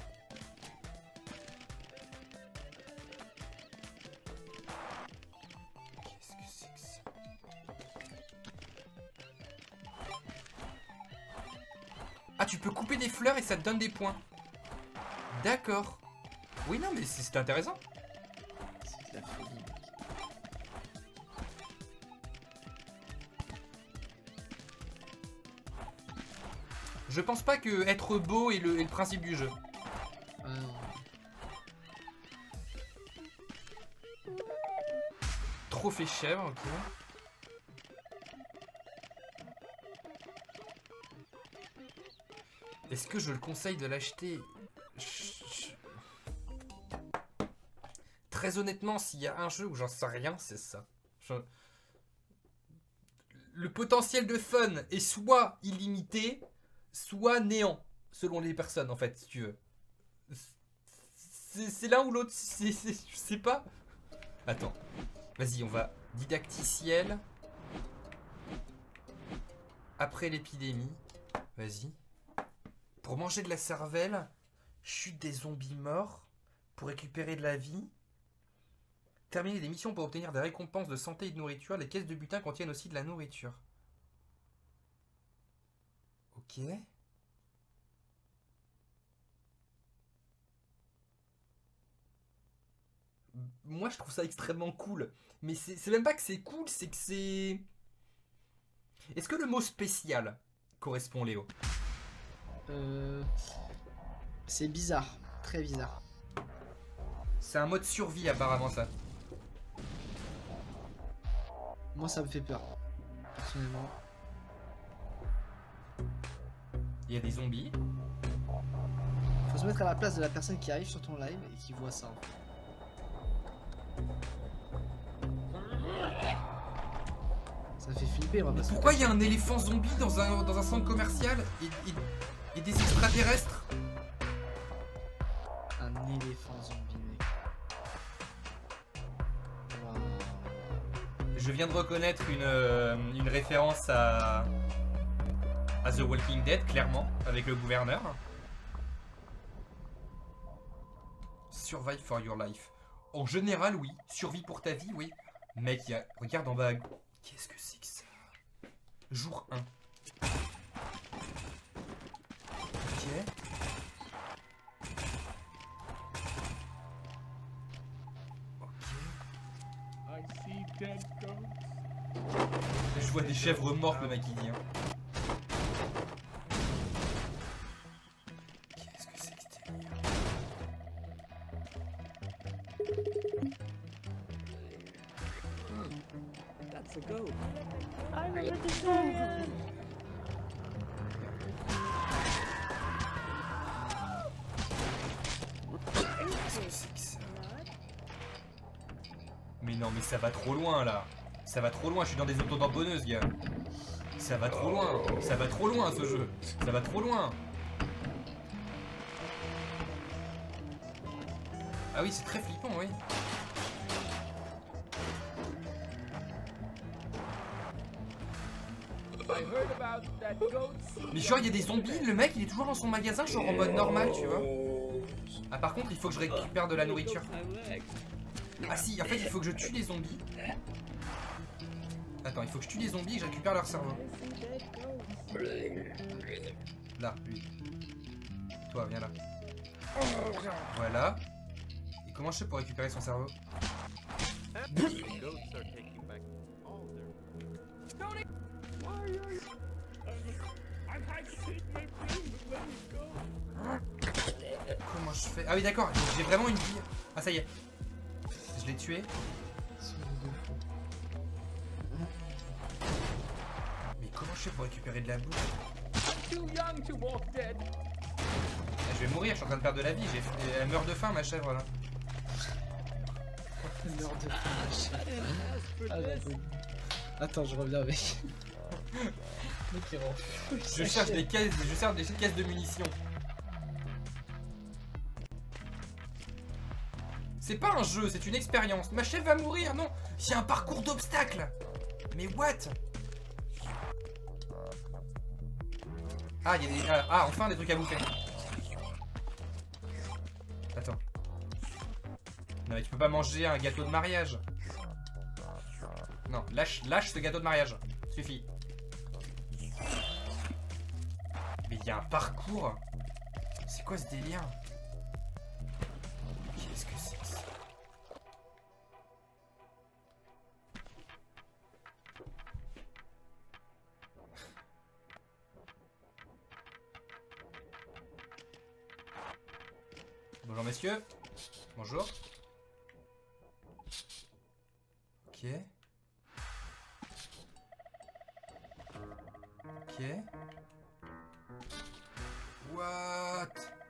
Qu'est-ce que c'est que ça? Ah, tu peux couper des fleurs et ça te donne des points. D'accord. Oui, non, mais c'est intéressant. C'est de la folie, mec. Je pense pas que être beau est le principe du jeu. Ah non. Trophée chèvre, ok. Est-ce que je le conseille de l'acheter? Très honnêtement, s'il y a un jeu où j'en sais rien, c'est ça. Le potentiel de fun est soit illimité, soit néant, selon les personnes, en fait, si tu veux. C'est l'un ou l'autre, je sais pas. Attends, vas-y, on va didacticiel. Après l'épidémie, vas-y. Pour manger de la cervelle, chute des zombies morts, pour récupérer de la vie. Terminer des missions pour obtenir des récompenses de santé et de nourriture. Les caisses de butin contiennent aussi de la nourriture. Ok. moi je trouve ça extrêmement cool. Mais c'est même pas que c'est cool, c'est que c'est... Est-ce que le mot spécial correspond, Léo? C'est bizarre, très bizarre. C'est un mode survie apparemment ça. Moi ça me fait peur, personnellement. Il y a des zombies. Faut se mettre à la place de la personne qui arrive sur ton live et qui voit ça en fait. Ça fait flipper, on va pas se Pourquoi il y a un éléphant zombie dans un centre commercial et des extraterrestres? Un éléphant zombie, mec. Waouh. Je viens de reconnaître une référence à The Walking Dead, clairement, avec le gouverneur. Survive for your life. En général, oui. Survie pour ta vie, oui. Mec, regarde en bas. Qu'est-ce que c'est que ça? Jour 1. Ok. Je vois des chèvres mortes, le mec il dit. Hein. Qu'est-ce que c'est que ce délire? That's a goat. I'm a vegetarian. Qu'est-ce que c'est que ça? Mais non, mais ça va trop loin là. Ça va trop loin, je suis dans des autotamponneuses, gars. Ça va trop loin. Ça va trop loin ce jeu. Ça va trop loin. Ah oui, c'est très flippant, oui. Mais genre, il y a des zombies, le mec il est toujours dans son magasin, genre en mode normal, tu vois. Ah, par contre, il faut que je récupère de la nourriture. Ah si, en fait, il faut que je tue les zombies. Attends, il faut que je tue les zombies et que je récupère leur cerveau. Là, lui. Toi, viens là. Voilà. Et comment je fais pour récupérer son cerveau? Comment je fais? Ah oui, d'accord, j'ai vraiment une vie. Ah, ça y est. Je l'ai tué. Mais comment je fais pour récupérer de la bouffe? Ah, je vais mourir, je suis en train de perdre de la vie. Elle meurt de faim, ma chèvre là. Elle meurt de faim, ma chèvre. Ah, j'avoue. Attends, je reviens avec. Mec, il rend fou. Je cherche des caisses de munitions. C'est pas un jeu, c'est une expérience. Ma chèvre va mourir, non. Il y a un parcours d'obstacles. Mais what? Ah, il y a des... Ah, enfin des trucs à bouffer. Attends. Non mais tu peux pas manger un gâteau de mariage. Non, lâche ce gâteau de mariage. Suffit. Mais il y a un parcours. C'est quoi ce délire? Qu'est-ce que c'est que ça? Bonjour messieurs. Bonjour. Ok. Ok. What?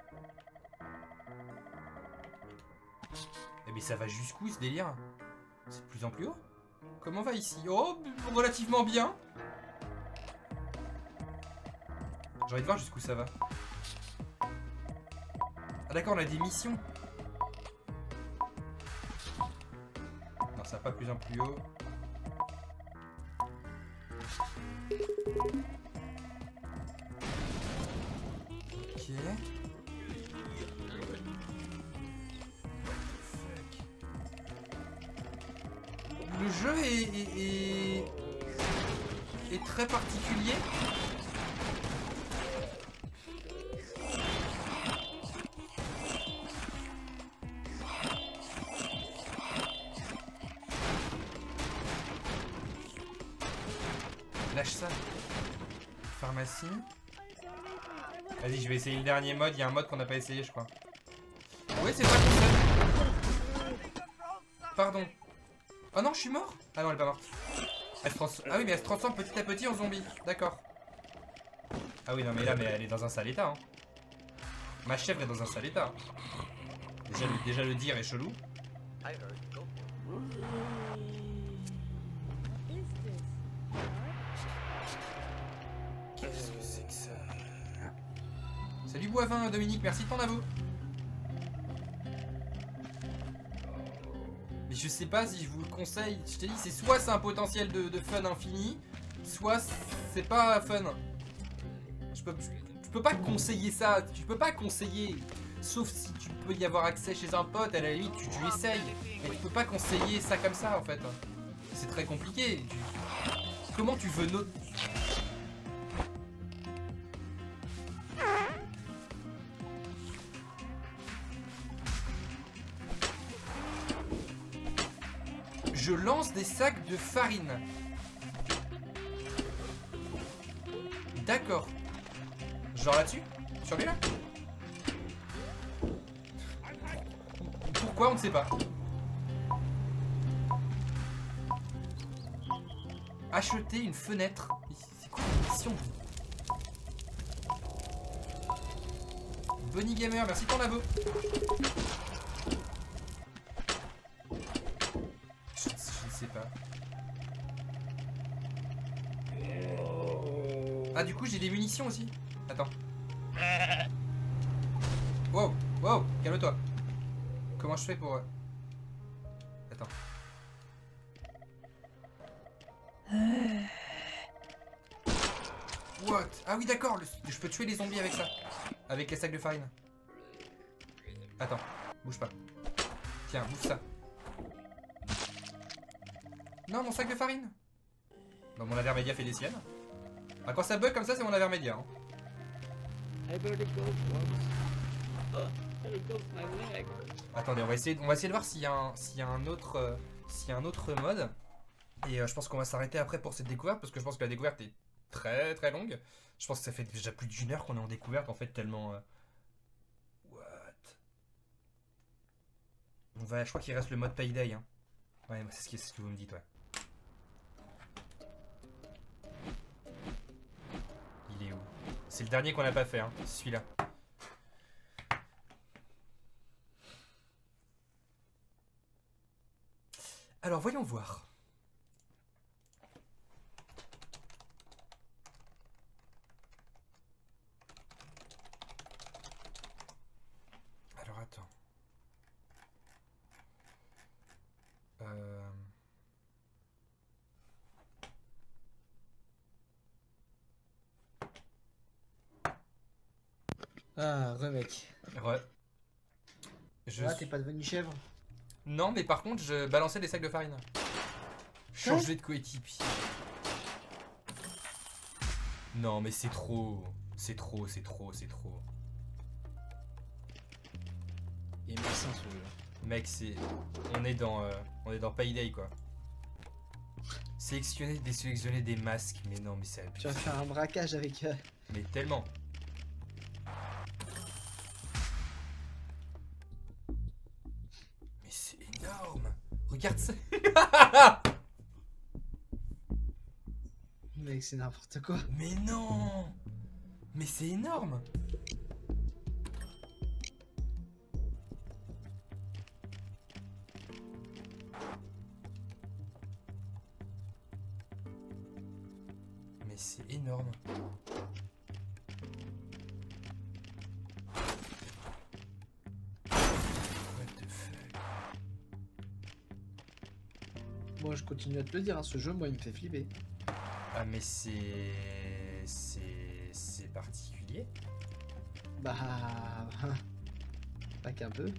Eh mais ça va jusqu'où ce délire? C'est de plus en plus haut? Comment on va ici? Oh, relativement bien. J'ai envie de voir jusqu'où ça va. Ah d'accord, on a des missions. Non, ça va pas de plus en plus haut. Ok. Fuck. Le jeu est très particulier. lâche ça. Pharmacie. Vas-y, je vais essayer le dernier mode. Il y a un mode qu'on n'a pas essayé, je crois. Ouais, c'est pas tout seul. Pardon. Oh non, je suis mort. Ah non, elle est pas morte. Ah oui, mais elle se transforme petit à petit en zombie. D'accord. Ah oui, non, mais là, mais elle est dans un sale état. Hein. Ma chèvre est dans un sale état. Déjà le dire est chelou. Qu'est-ce que c'est que ça? Salut Boivin, Dominique, merci de ton abo. Mais je sais pas si je vous le conseille. Je t'ai dit, c'est soit c'est un potentiel de fun infini, soit c'est pas fun. Je peux pas conseiller ça. Tu peux pas conseiller. Sauf si tu peux y avoir accès chez un pote, à la limite tu essayes. Mais tu peux pas conseiller ça comme ça en fait. C'est très compliqué. Comment tu veux noter? Je lance des sacs de farine. D'accord. Genre là-dessus? Sur lui là? Pourquoi on ne sait pas. Acheter une fenêtre. C'est quoi la mission? Bonnie Gamer, merci pour l'abo. Je ne sais pas. Ah, du coup, j'ai des munitions aussi. Attends. Wow, wow, calme-toi. Comment je fais pour... Attends. What? Ah oui, d'accord, je peux tuer les zombies avec ça. Avec les sacs de farine. Attends, bouge pas. Tiens, bouffe ça. Non, mon sac de farine. Non, mon avermédia fait des siennes. Ah, quand ça bug comme ça, c'est mon avermédia. Hein. Attendez, on va essayer de voir s'il y a un autre mode. Et je pense qu'on va s'arrêter après pour cette découverte, parce que je pense que la découverte est très très longue. Je pense que ça fait déjà plus d'1 heure qu'on est en découverte en fait, tellement... What? Je crois qu'il reste le mode Payday. Hein. Ouais, c'est ce que vous me dites, ouais. Il est où? C'est le dernier qu'on n'a pas fait, hein, celui-là. Alors, voyons voir. Alors, attends. Ah, mec. Ouais. Ah, t'es pas devenu chèvre? Non, mais par contre, je balançais des sacs de farine. Changer de coéquipier. Non, mais c'est trop. C'est trop. Il est médecin ce jeu. Mec, c'est. On est dans Payday quoi. Désélectionner des masques. Mais non, mais c'est abusé. Tu vas faire un braquage avec. Mais tellement. Mais c'est énorme. Regarde ça. Mec, c'est n'importe quoi. Mais non. Mais c'est énorme. Mais c'est énorme. What the fuck? Moi, je continue à te le dire, hein, ce jeu, moi, il me fait flipper. Ah mais c'est particulier. Bah... Pas qu'un peu.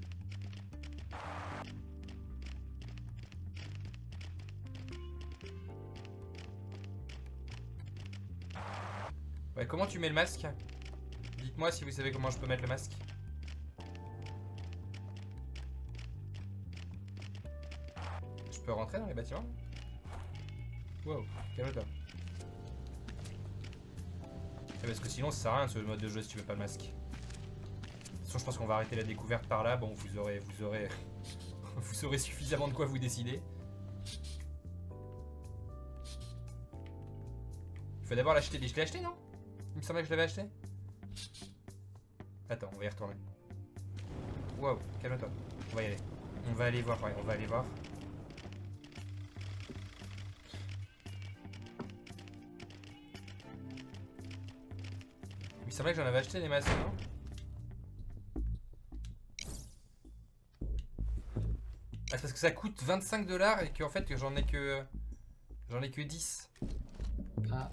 Ouais, comment tu mets le masque? Dites-moi si vous savez comment je peux mettre le masque. Je peux rentrer dans les bâtiments? Wow, calme-toi. Parce que sinon ça sert à rien ce mode de jeu si tu veux pas le masque. De toute façon je pense qu'on va arrêter la découverte par là. Bon vous aurez vous aurez suffisamment de quoi vous décider. Il faut d'abord l'acheter. Je l'ai acheté non? Il me semblait que je l'avais acheté. Attends, on va y retourner. Wow, calme-toi. On va y aller. On va aller voir, ouais, on va aller voir. Il me semblait que j'en avais acheté des masques, non? Ah, c'est parce que ça coûte 25 $ et qu'en fait que j'en ai que 10. Ah.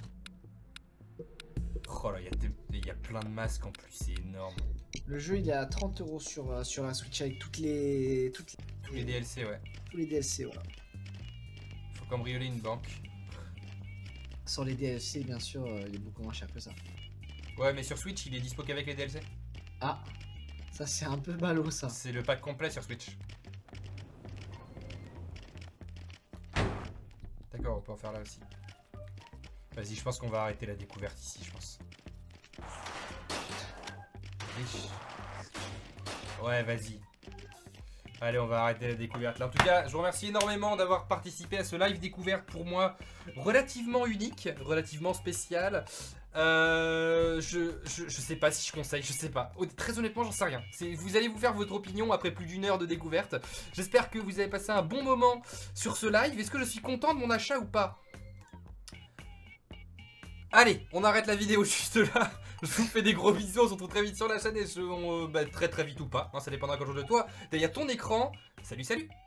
Oh là, il y a plein de masques en plus, c'est énorme. Le jeu il est à 30 € sur la Switch avec tous les DLC, ouais. tous les DLC, voilà. Faut cambrioler une banque. Sans les DLC, bien sûr, il est beaucoup moins cher que ça. Ouais, mais sur Switch, il est dispo qu'avec les DLC. Ah, ça c'est un peu ballot ça. C'est le pack complet sur Switch. D'accord, on peut en faire là aussi. Vas-y, je pense qu'on va arrêter la découverte ici, je pense. Ouais, vas-y. Allez, on va arrêter la découverte là. En tout cas, je vous remercie énormément d'avoir participé à ce live découverte pour moi relativement unique, relativement spécial. Je sais pas si je conseille, je sais pas. Très honnêtement, j'en sais rien. Vous allez vous faire votre opinion après plus d'une heure de découverte. J'espère que vous avez passé un bon moment sur ce live. Est-ce que je suis content de mon achat ou pas? Allez, on arrête la vidéo juste là. Je vous fais des gros bisous, on se retrouve très vite sur la chaîne et très vite ou pas, hein, ça dépendra quand je joue de toi. Derrière ton écran, salut salut.